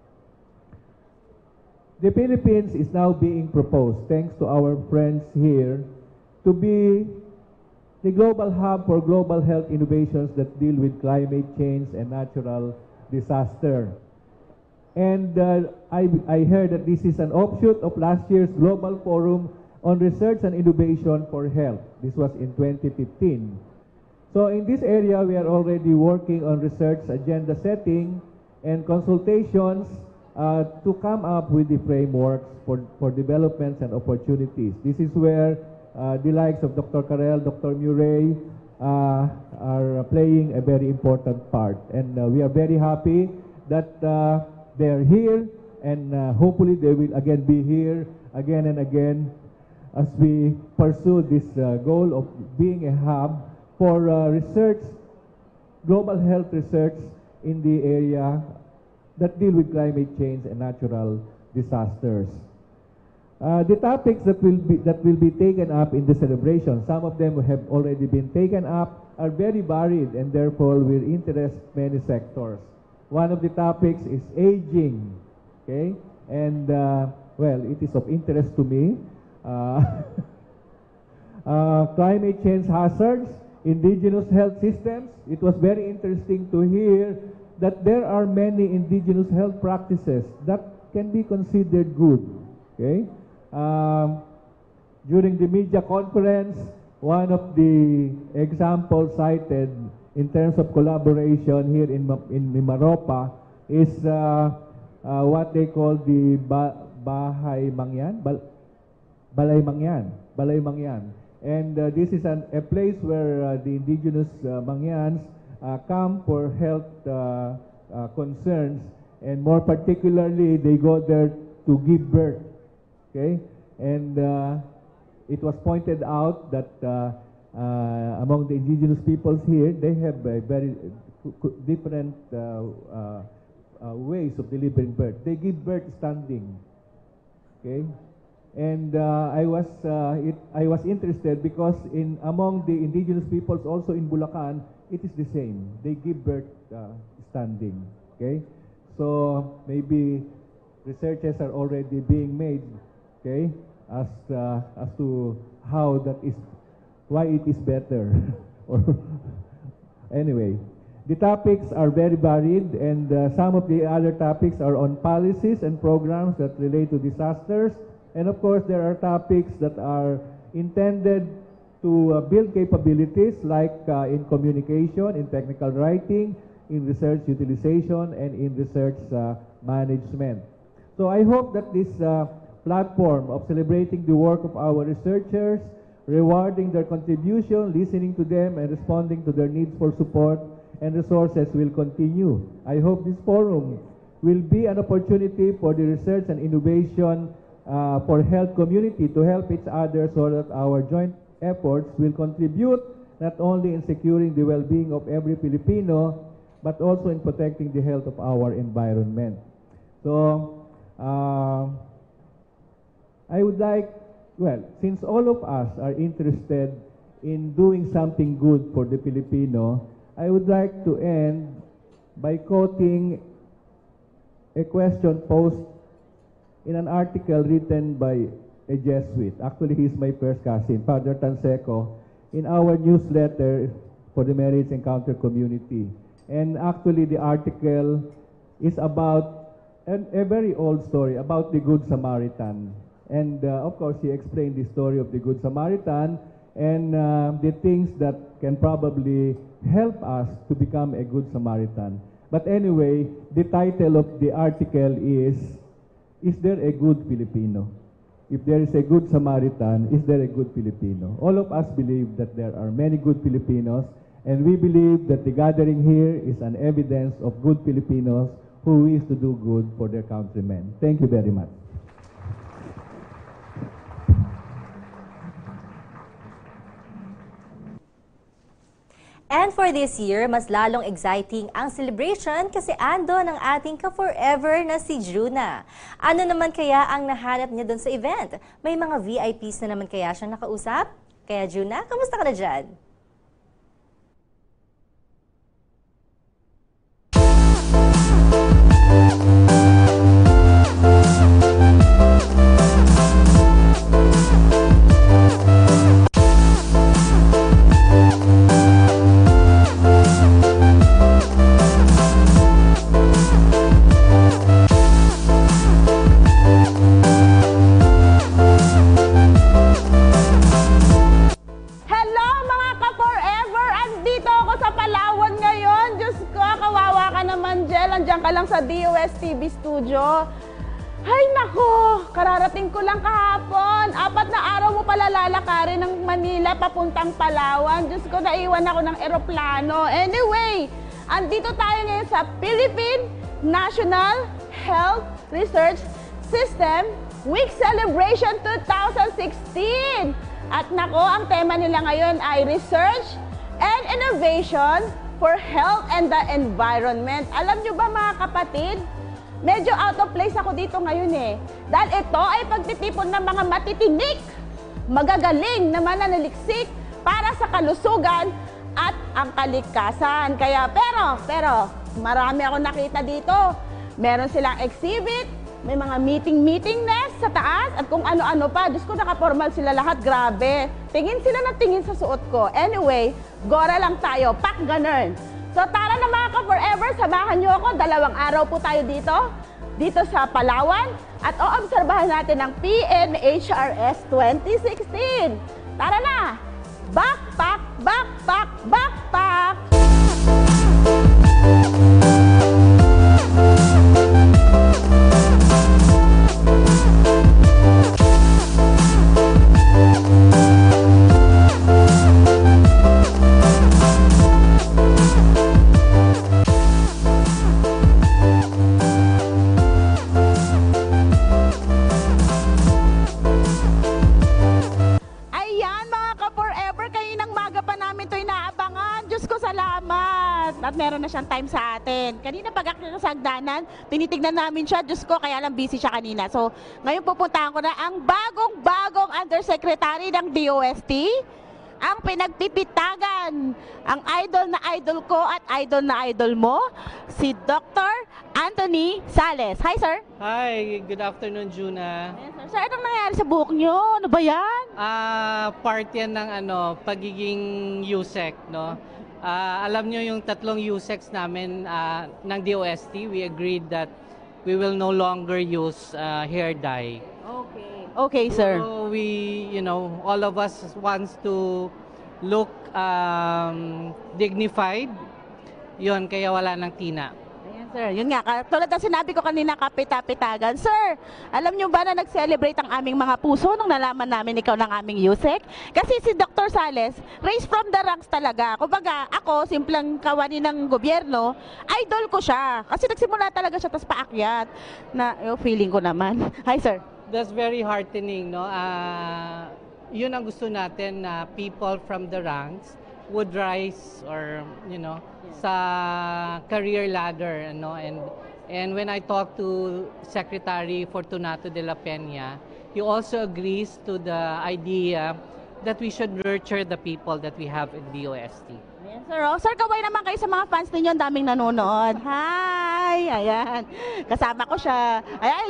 The Philippines is now being proposed, thanks to our friends here, to be the global hub for global health innovations that deal with climate change and natural disaster. And I heard that this is an offshoot of last year's Global Forum on Research and Innovation for Health. This was in 2015. So in this area, we are already working on research agenda setting and consultations to come up with the frameworks for developments and opportunities. This is where the likes of Dr. Karel, Dr. Murray are playing a very important part. And we are very happy that they are here, and hopefully they will again be here again and again as we pursue this goal of being a hub for research, global health research in the area that deal with climate change and natural disasters. The topics that will be taken up in the celebration, some of them have already been taken up, are very varied and therefore will interest many sectors. One of the topics is aging, okay? And well, it is of interest to me. Climate change hazards, indigenous health systems. It was very interesting to hear that there are many indigenous health practices that can be considered good, okay? During the media conference, one of the examples cited in terms of collaboration here in Mimaropa is what they call the Balay Mangyan. And this is a place where the indigenous Mangyans come for health concerns, and more particularly, they go there to give birth. Okay, and it was pointed out that among the indigenous peoples here, they have very different ways of delivering birth. They give birth standing. Okay, and I was interested because among the indigenous peoples also in Bulacan, it is the same. They give birth standing. Okay, so maybe researches are already being made. Okay, as to how that is, why it is better. Or anyway, the topics are very varied, and some of the other topics are on policies and programs that relate to disasters. And of course, there are topics that are intended to build capabilities, like in communication, in technical writing, in research utilization, and in research management. So I hope that this platform of celebrating the work of our researchers, rewarding their contribution, listening to them, and responding to their needs for support and resources will continue. I hope this forum will be an opportunity for the research and innovation for health community to help each other, so that our joint efforts will contribute not only in securing the well-being of every Filipino, but also in protecting the health of our environment. So, I would like, well, since all of us are interested in doing something good for the Filipino, I would like to end by quoting a question posed in an article written by a Jesuit. Actually, he's my first cousin, Father Tanseco, in our newsletter for the Marriage Encounter community. And actually, the article is about a very old story about the Good Samaritan. And of course, he explained the story of the Good Samaritan and the things that can probably help us to become a Good Samaritan. But anyway, the title of the article is there a good Filipino? If there is a good Samaritan, is there a good Filipino? All of us believe that there are many good Filipinos, and we believe that the gathering here is an evidence of good Filipinos who wish to do good for their countrymen. Thank you very much. And for this year, mas lalong exciting ang celebration kasi ando ng ating ka-forever na si Juna. Ano naman kaya ang nahanap niya doon sa event? May mga VIPs na naman kaya siyang nakausap? Kaya Juna, kamusta ka na dyan? Andiyan ka lang sa DOSTv studio. Ay nako, kararating ko lang kahapon. 4 na araw mo pala lalakarin ng Manila papuntang Palawan. Diyos ko, naiwan ako ng eroplano. Anyway, andito tayo ngayon sa Philippine National Health Research System Week Celebration 2016. At nako, ang tema nila ngayon ay Research and Innovation for Health and the Environment. Alam nyo ba mga kapatid, medyo out of place ako dito ngayon eh. Dahil ito ay pagtitipon ng mga matitinik, magagaling na mananaliksik para sa kalusugan at ang kalikasan. Kaya pero, marami ako nakita dito. Meron silang exhibit, may mga meeting nest sa taas at kung ano-ano pa. Diyos ko, nakapormal sila lahat. Grabe. Tingin sila ng tingin sa suot ko. Anyway, gora lang tayo. Pak ganun. So tara na mga ka-forever, samahan nyo ako. 2 araw po tayo dito sa Palawan. At oobserbahan natin ang PNHRS 2016. Tara na! Backpack, backpack, backpack! At meron na siyang time sa atin. Kanina pag-akyat sa hagdanan, tinitignan namin siya. Diyos ko, kaya lang busy siya kanina. So, ngayon pupuntahan ko na ang bagong undersecretary ng DOST, ang pinagpipitagan, ang idol na idol ko at idol na idol mo, si Dr. Anthony Sales. Hi, sir. Hi, good afternoon, Juna. Yes, sir. Sir, anong nangyari sa buhok nyo? Ano ba yan? Part yan ng pagiging USEC, no? Alam nyo yung 3 USECs namin ng DOST, we agreed that we will no longer use hair dye. Okay, sir. So we, all of us wants to look dignified. Yun, kaya wala ng tina. Ayan, sir. Yun nga, tulad na sinabi ko kanina, kapita-pitagan. Sir, alam nyo ba na nag-celebrate ang aming mga puso nung nalaman namin ikaw ng aming USEC? Kasi si Dr. Sales, raised from the ranks talaga. Kumbaga, ako, simpleng kawani ng gobyerno, idol ko siya. Kasi nagsimula talaga siya, tas paakyat. Feeling ko naman. Hi, sir. That's very heartening, no? Yun ang gusto natin na people from the ranks would rise or, sa career ladder, and when I talked to Secretary Fortunato de la Peña, he also agrees to the idea that we should nurture the people that we have in DOST. Ayan, sir. Sir, kaway naman kayo sa mga fans ninyo. Ang daming nanonood. Hi! Ayan. Kasama ko siya. Ayan,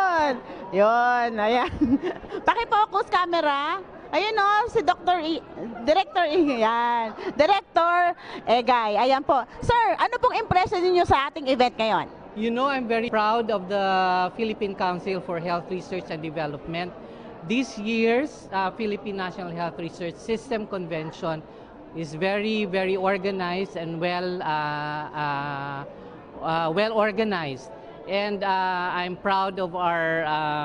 yun. Ayan. Paki-focus camera. Ayun si Director Ayan. Director Egay. Ayan po. Sir, ano pong impression niyo sa ating event ngayon? I'm very proud of the Philippine Council for Health Research and Development. This year's Philippine National Health Research System Convention is very, very organized and well well organized. And I'm proud of our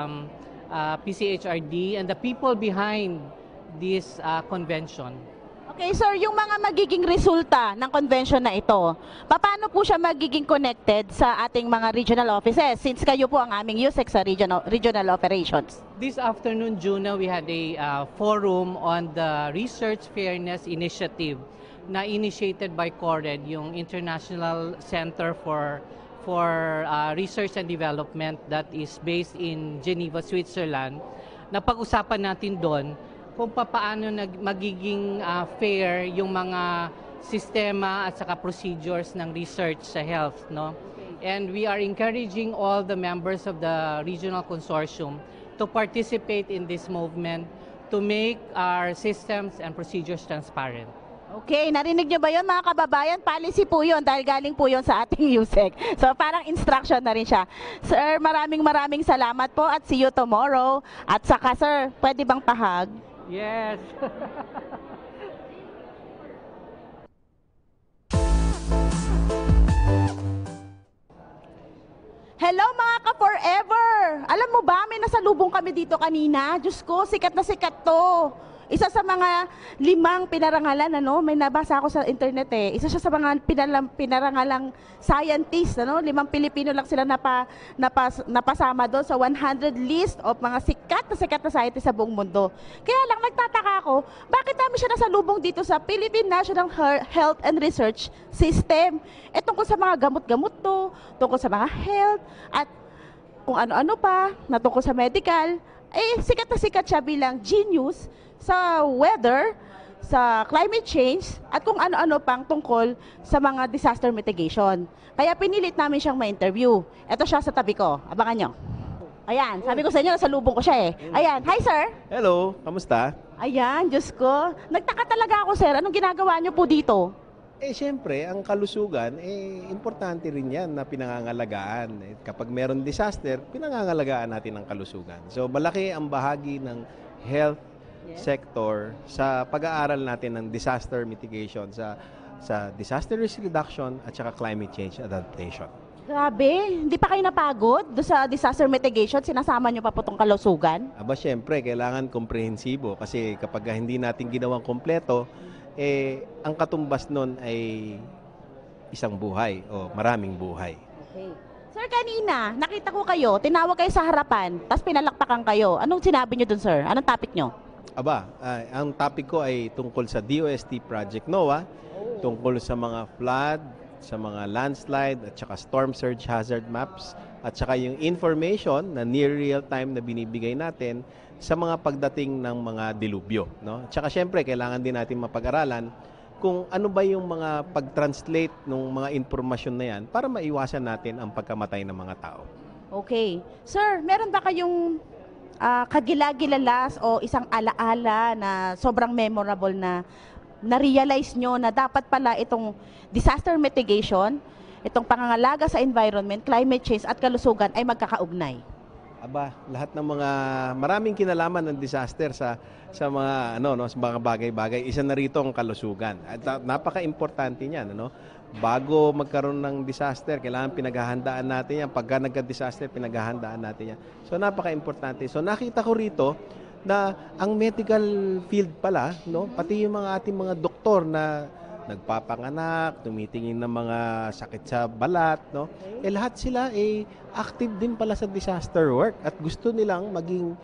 PCHRD and the people behind this convention. Okay, sir, yung mga magiging resulta ng convention na ito, paano po siya magiging connected sa ating mga regional offices since kayo po ang aming USEC sa regional operations? This afternoon, Juna, we had a forum on the Research Fairness Initiative na initiated by CORED, yung International Center for Research and Development that is based in Geneva, Switzerland. Napag-usapan natin doon kung paano magiging fair yung mga sistema at saka procedures ng research sa health, no? And we are encouraging all the members of the regional consortium to participate in this movement to make our systems and procedures transparent. Okay, narinig nyo ba yun mga kababayan? Policy po yun dahil galing po yun sa ating USEC. So parang instruction na rin siya. Sir, maraming salamat po at see you tomorrow. At saka sir, pwede bang pahag? Yes. Hello mga ka-forever! Alam mo ba, may nasalubong kami dito kanina. Diyos ko, sikat na sikat to. Isa sa mga 5 pinarangalan, ano? May nabasa ako sa internet eh. Isa siya sa mga pinarangalang scientist, ano? 5 Pilipino lang sila napasama doon sa 100 list of mga sikat na scientist sa buong mundo. Kaya lang nagtataka ako, bakit namin siya nasalubong dito sa Philippine National Health and Research System? Tungkol sa mga gamot-gamot to, tungkol sa mga health, at kung ano-ano pa, na tungkol sa medical, sikat na sikat siya bilang genius sa weather, sa climate change, at kung ano-ano pang tungkol sa mga disaster mitigation. Kaya pinilit namin siyang ma-interview. Ito siya sa tabi ko. Abangan nyo. Ayan, sabi ko sa inyo, nasalubong ko siya eh. Ayan, hi sir! Hello, kamusta? Ayan, Diyos ko. Nagtaka talaga ako sir, anong ginagawa nyo po dito? Siyempre, ang kalusugan, importante rin yan na pinangangalagaan. Kapag meron disaster, pinangangalagaan natin ang kalusugan. So, malaki ang bahagi ng health sector sa pag-aaral natin ng disaster mitigation, sa disaster risk reduction at saka climate change adaptation. Grabe, hindi pa kayo napagod doon sa disaster mitigation? Sinasama nyo pa po itong kalusugan? Aba, siyempre, kailangan komprehensibo kasi kapag hindi natin ginawang kompleto, ang katumbas nun ay isang buhay o maraming buhay. Okay. Sir, kanina, nakita ko kayo, tinawag kayo sa harapan, tapos pinalakpakan kayo. Anong sinabi nyo dun, sir? Anong topic nyo? Aba, ang topic ko ay tungkol sa DOST Project NOAA, tungkol sa mga flood, sa mga landslide, at saka storm surge hazard maps, at saka yung information na near real time na binibigay natin sa mga pagdating ng mga dilubyo. No? At saka syempre, kailangan din natin mapag-aralan kung ano ba yung mga pag-translate ng mga informasyon na yan para maiwasan natin ang pagkamatay ng mga tao. Okay. Sir, meron ba kayong kagilagilalas o isang alaala na sobrang memorable na na-realize nyo na dapat pala itong disaster mitigation, itong pangangalaga sa environment, climate change at kalusugan ay magkakaugnay? Aba, lahat ng mga maraming kinalaman ng disaster sa mga sa mga bagay-bagay, isa na rito ang kalusugan. At napaka-importante niyan, Bago magkaroon ng disaster, kailangan pinaghahandaan natin yan. Pagka nagka-disaster, pinaghahandaan natin yan. So napaka-importante. So nakita ko rito na ang medical field pala, pati yung mga ating mga doktor na nagpapanganak, tumitingin ng mga sakit sa balat, lahat sila active din pala sa disaster work at gusto nilang maging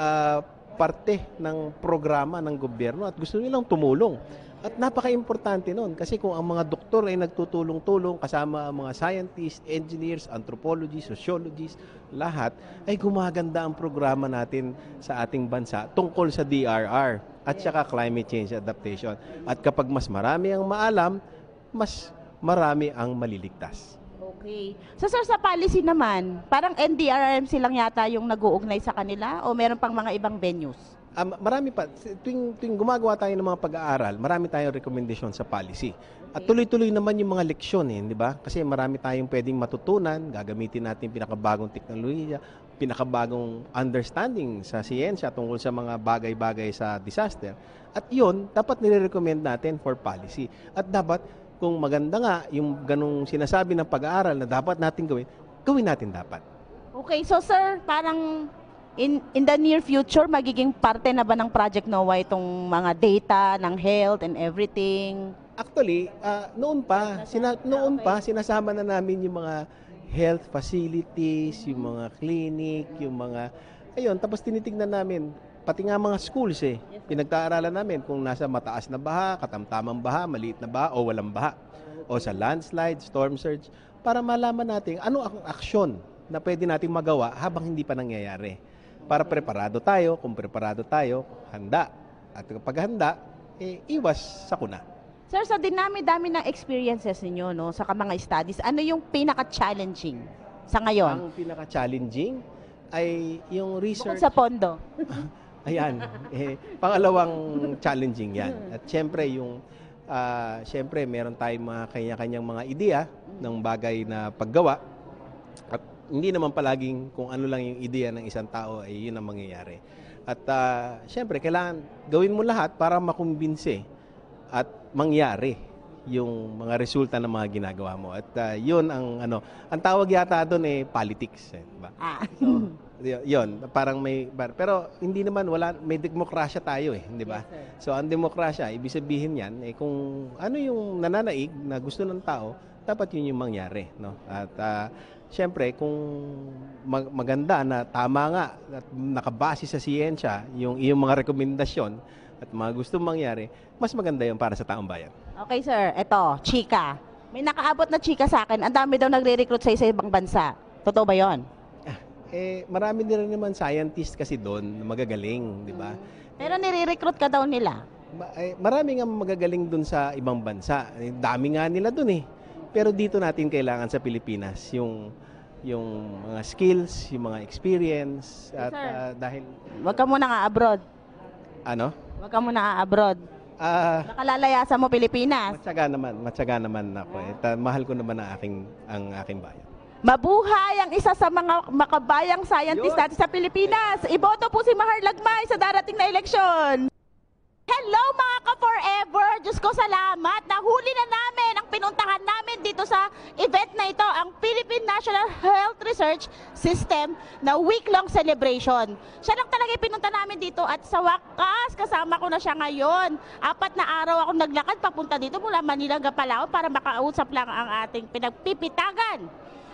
parte ng programa ng gobyerno at gusto nilang tumulong. At napaka-importante nun kasi kung ang mga doktor ay nagtutulong-tulong kasama ang mga scientists, engineers, anthropologists, sociologists, lahat ay gumaganda ang programa natin sa ating bansa tungkol sa DRR at saka climate change adaptation. At kapag mas marami ang maalam, mas marami ang maliligtas. Okay. So sir, sa policy naman, parang NDRRMC lang yata yung nag-uugnay sa kanila o meron pang mga ibang venues? Marami pa. Tuwing gumagawa tayo ng mga pag-aaral, marami tayong recommendation sa policy. At tuloy-tuloy naman yung mga leksyon, di ba? Kasi marami tayong pwedeng matutunan, gagamitin natin pinakabagong teknolohiya, pinakabagong understanding sa siyensya tungkol sa mga bagay-bagay sa disaster. At yun, dapat nire-recommend natin for policy. At dapat kung maganda nga yung ganung sinasabi ng pag-aaral na dapat natin gawin, gawin natin dapat. Okay, so sir, parang in the near future, magiging parte na ba ng Project NOAA itong mga data ng health and everything? Actually, noon pa sinasama na namin yung mga health facilities, yung mga clinic, yung mga ayun, tapos tinitingnan namin pati nga mga schools pinagtaaralan namin kung nasa mataas na baha, katamtamang baha, maliit na baha o walang baha o sa landslide, storm surge para malaman natin ano ang aksyon na pwede nating magawa habang hindi pa nangyayari. Para preparado tayo, kung preparado tayo, handa. At kapag handa, iwas sakuna. Sir, sa dinami-dami ng experiences ninyo sa mga studies, ano yung pinaka-challenging sa ngayon? Ang pinaka-challenging ay yung research. Bukod sa pondo. Ayan, pangalawang challenging yan. At syempre, syempre meron tayong mga kanya-kanyang mga ideya ng bagay na paggawa. At hindi naman palaging kung ano lang yung ideya ng isang tao ay yun ang mangyayari. At syempre, kailangan gawin mo lahat para makumbinse at mangyari yung mga resulta ng mga ginagawa mo. At yun ang tawag yata doon politics. Diba? So, yun, parang pero hindi naman may demokrasya tayo di ba? Yes, so ang demokrasya, ibig sabihin yan, kung ano yung nananaig na gusto ng tao, dapat yun yung mangyari. No? At syempre, kung maganda na tama nga at nakabase sa siyensya yung iyong mga rekomendasyon at mga gusto mangyari, mas maganda yun para sa taong bayan. Okay sir, eto, chika. May nakaabot na chika sa akin, ang dami daw nagre-recruit sa ibang bansa. Totoo ba yon? Marami din rin naman scientist kasi doon na magagaling, di ba? Pero nire-recruit ka daw nila? Marami nga magagaling doon sa ibang bansa. Dami nga nila doon Pero dito natin kailangan sa Pilipinas yung mga skills, yung mga experience. At dahil... Huwag ka muna nga abroad. Ano? Huwag ka muna abroad. Nakalalayasan mo Pilipinas. Matyaga naman ako. Mahal ko naman ang aking bayan. Mabuhay ang isa sa mga makabayang scientist natin sa Pilipinas. Iboto po si Mahar Lagmay sa darating na eleksyon. Hello mga ka-forever! Diyos ko salamat! Nahuli na namin ang pinuntahan namin dito sa event na ito, ang Philippine National Health Research System na week-long celebration. Siya lang talaga pinunta namin dito at sa wakas kasama ko na siya ngayon. 4 na araw ako naglakad papunta dito mula Manila hanggang Palawan para makausap lang ang ating pinagpipitagan.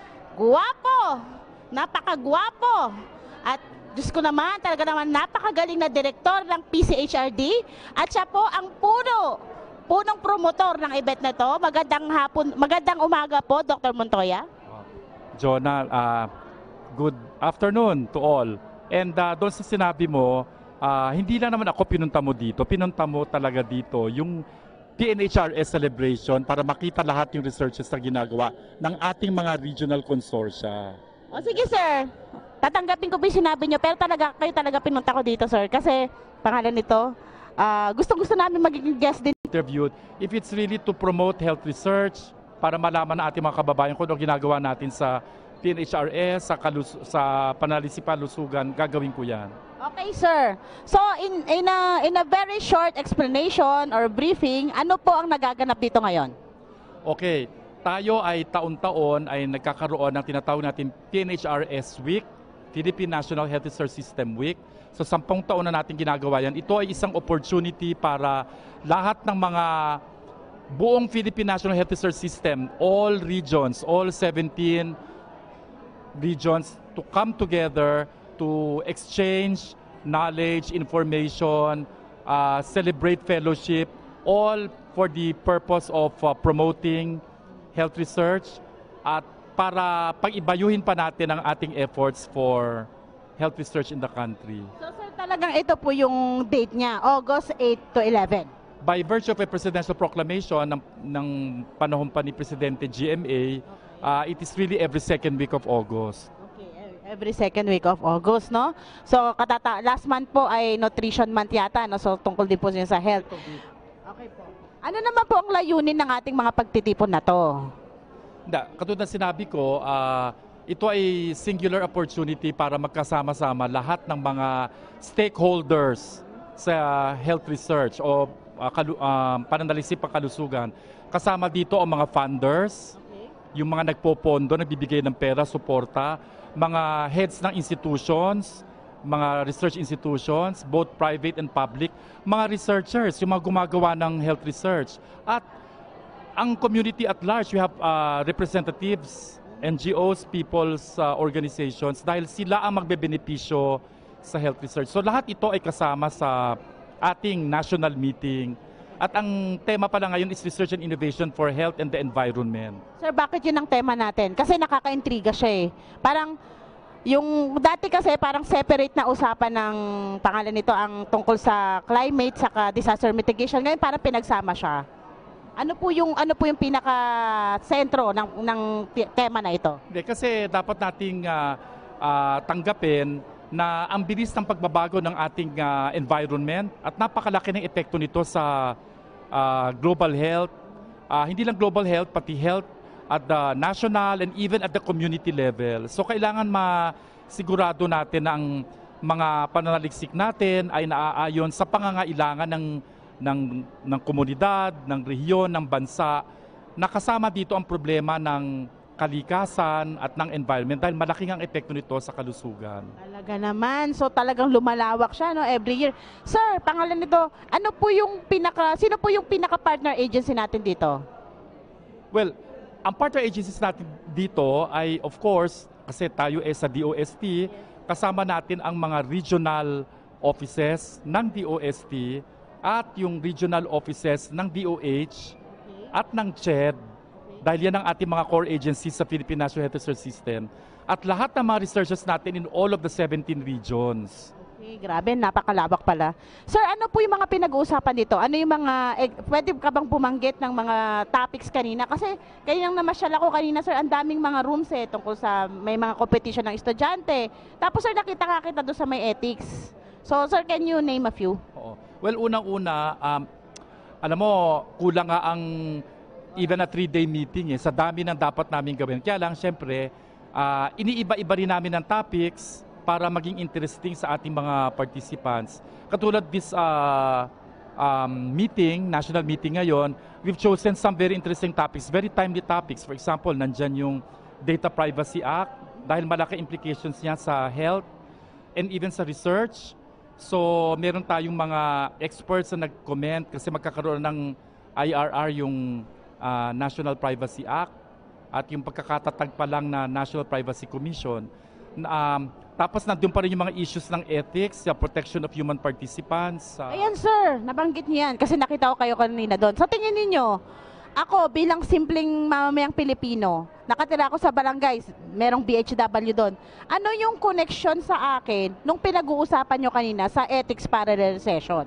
Guwapo! Napakagwapo! At Diyos ko naman, talaga naman napakagaling na direktor ng PCHRD at siya po ang punong promotor ng event na to. Magandang umaga po, Dr. Montoya. Jonah, good afternoon to all. And doon sa sinabi mo, hindi lang naman ako pinunta mo dito. Pinunta mo talaga dito yung PNHRS celebration para makita lahat yung researches na ginagawa ng ating mga regional consortia. O sige sir, tatanggapin ko po yung sinabi nyo, pero kayo talaga pinunta ko dito sir. Kasi pangalan nito, gustong-gusto namin magiging guest din. Interviewed, if it's really to promote health research, para malaman ng ating mga kababayan kung ano ginagawa natin sa PNHRS, sa Panalisipan, Lusugan, gagawin ko yan. Okay, sir. So, in a very short explanation or briefing, ano po ang nagaganap dito ngayon? Okay, tayo ay taon-taon ay nagkakaroon ng tinatawag natin PNHRS Week, Philippine National Health Research System Week. So, 10 taon na natin ginagawa yan. Ito ay isang opportunity para lahat ng mga buong Philippine National Health Research System, all regions, all 17 regions to come together to exchange knowledge, information, celebrate fellowship, all for the purpose of promoting health research at para pag-ibayuhin pa natin ang ating efforts for health research in the country. So sir, talagang ito po yung date niya, August 8 to 11? By virtue of a presidential proclamation ng panahon pa ni Presidente GMA, it is really every second week of August. Every second week of August, no? So, last month po ay Nutrition Month yata, no? So, tungkol din po sa health. Okay po. Ano naman po ang layunin ng ating mga pagtitipon na to? Katulad ng sinabi ko, ito ay singular opportunity para magkasama-sama lahat ng mga stakeholders sa health research o pananaliksik pangkalusugan. Kasama dito ang mga funders, yung mga nagpopondo, nagbibigay ng pera, suporta, mga heads ng institutions, mga research institutions, both private and public, mga researchers, yung mga gumagawa ng health research. At ang community at large, we have representatives, NGOs, people's organizations, dahil sila ang magbebenepisyo sa health research. So lahat ito ay kasama sa ating national meeting. At ang tema pala ngayon is Research and Innovation for Health and the Environment. Sir, bakit yun ang tema natin? Kasi nakaka-intriga siya eh. Parang, yung dati kasi parang separate na usapan ng pangalan nito ang tungkol sa climate, saka disaster mitigation. Ngayon parang pinagsama siya. Ano po yung pinaka-sentro ng tema na ito? Hindi, kasi dapat nating tanggapin na ang bilis ng pagbabago ng ating environment at napakalaki ng epekto nito sa global health, hindi lang global health, pati health at the national and even at the community level. So kailangan masigurado natin na ang mga pananaliksik natin ay naaayon sa pangangailangan ng komunidad, ng rehiyon, ng bansa. Nakasama dito ang problema ng kalikasan at ng environment dahil malaking ang epekto nito sa kalusugan. Talaga naman. So talagang lumalawak siya no every year. Sir, pangalan nito, sino po yung pinaka-partner agency natin dito? Well, ang partner agencies natin dito ay of course, kasi tayo sa DOST, kasama natin ang mga regional offices ng DOST at yung regional offices ng DOH at ng CHED. Dahil yan ang ating mga core agencies sa Philippine National Health Research System. At lahat ng mga researchers natin in all of the 17 regions. Okay, grabe, napakalawak pala. Sir, ano po yung mga pinag-uusapan dito? Ano yung mga, pwede ka bang bumanggit ng mga topics kanina? Kasi kanyang namasyal ako kanina, sir, ang daming mga rooms tungkol sa may mga competition ng estudyante. Tapos sir, nakita kita doon sa may ethics. So sir, can you name a few? Oo. Well, unang-una, alam mo, kulang nga ang even a 3-day meeting sa dami ng dapat namin gawin. Kaya lang, syempre, iniiba-iba rin namin ng topics para maging interesting sa ating mga participants. Katulad this meeting, national meeting ngayon, we've chosen some very interesting topics, very timely topics. For example, nandyan yung Data Privacy Act dahil malaki implications niya sa health and even sa research. So, meron tayong mga experts na nag-comment kasi magkakaroon ng IRR yung National Privacy Act at yung pagkakatatag pa lang na National Privacy Commission. Tapos nandun pa rin yung mga issues ng ethics, protection of human participants. Ayan sir, nabanggit niyo yan kasi nakita ko kayo kanina doon. Sa tingin ninyo, ako bilang simpleng mamamayang Pilipino, nakatira ako sa barangay, merong BHW doon. Ano yung connection sa akin nung pinag-uusapan nyo kanina sa ethics parallel session?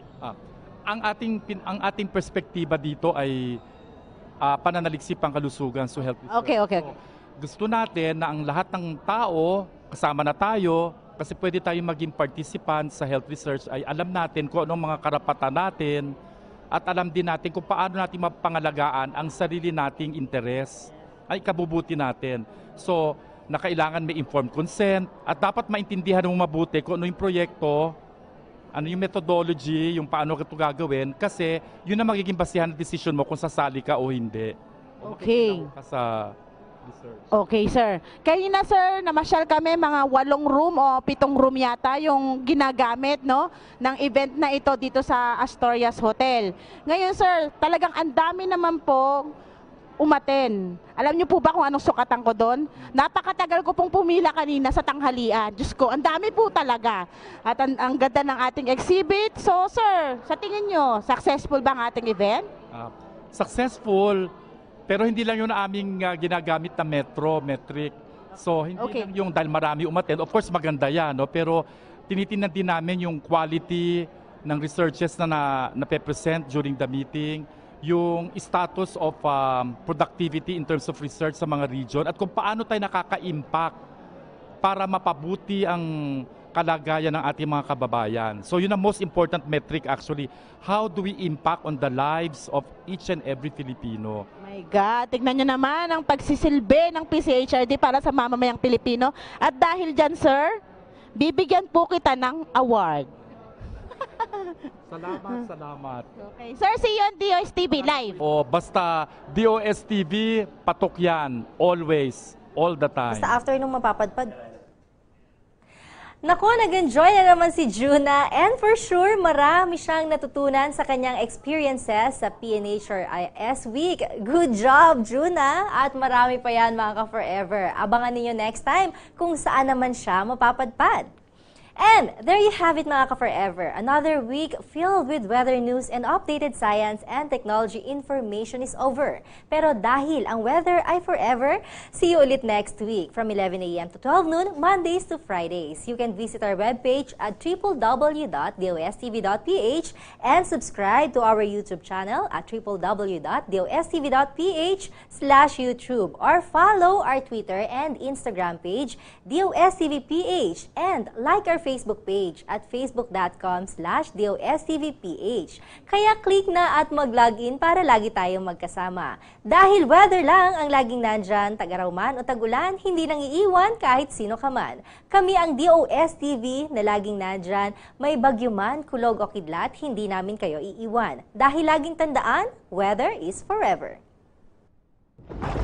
Ang ating perspektiba dito ay pananaliksik pangkalusugan, so health research. Okay. So, gusto natin na ang lahat ng tao, kasama na tayo, kasi pwede tayong maging participant sa health research, ay alam natin kung anong mga karapatan natin at alam din natin kung paano natin mapangalagaan ang sarili nating interes ay kabubuti natin. So, kailangan may informed consent at dapat maintindihan mo mabuti kung ano yung proyekto, ano yung methodology, yung paano ito gagawin, kasi yun ang magiging basihan ng decision mo kung sasali ka o hindi. Okay. Sa research. Okay, sir. Kanina, sir, namasyal kami mga 8 room o 7 room yata yung ginagamit, no, ng event na ito dito sa Astorias Hotel. Ngayon, sir, talagang ang dami naman po umaten. Alam niyo po ba kung anong sukatan ko doon? Napakatagal ko pong pumila kanina sa tanghalian. Diyos ko, ang dami po talaga. At ang ganda ng ating exhibit. So, sir, sa tingin niyo, successful ba ang ating event? Successful, pero hindi lang yun aming ginagamit na metric. So, hindi lang yung dahil marami umaten. Of course, maganda yan, no? Pero tinitingnan din namin yung quality ng researches na nape-present during the meeting, yung status of productivity in terms of research sa mga region at kung paano tayo nakaka-impact para mapabuti ang kalagayan ng ating mga kababayan. So yun ang most important metric actually. How do we impact on the lives of each and every Filipino? My God, tignan nyo naman ang pagsisilbi ng PCHRD para sa mamamayang Pilipino. At dahil dyan, sir, bibigyan po kita ng award. Salamat. Okay. Sir, see you on DOSTv live. O basta DOSTv, patok yan. Always. All the time. Basta after nung mapapadpad. Naku, nag-enjoy na naman si Juna and for sure, marami siyang natutunan sa kanyang experiences sa PNHRIS Week. Good job, Juna! At marami pa yan mga ka-forever. Abangan niyo next time kung saan naman siya mapapadpad. And there you have it mga ka-forever. Another week filled with weather news and updated science and technology information is over. Pero dahil ang weather ay forever, see you ulit next week from 11 a.m. to 12 noon, Mondays to Fridays. You can visit our webpage at www.dostv.ph and subscribe to our YouTube channel at www.dostv.ph/YouTube or follow our Twitter and Instagram page, DOSTVPH, and like our Facebook page at facebook.com/DOSTVPH. Kaya click na at mag-login para lagi tayong magkasama. Dahil weather lang ang laging nandyan, tag-araw man o tag-ulan, hindi nang iiwan kahit sino ka man. Kami ang DOSTV na laging nandyan, may bagyo man, kulog o kidlat, hindi namin kayo iiwan. Dahil laging tandaan, weather is forever.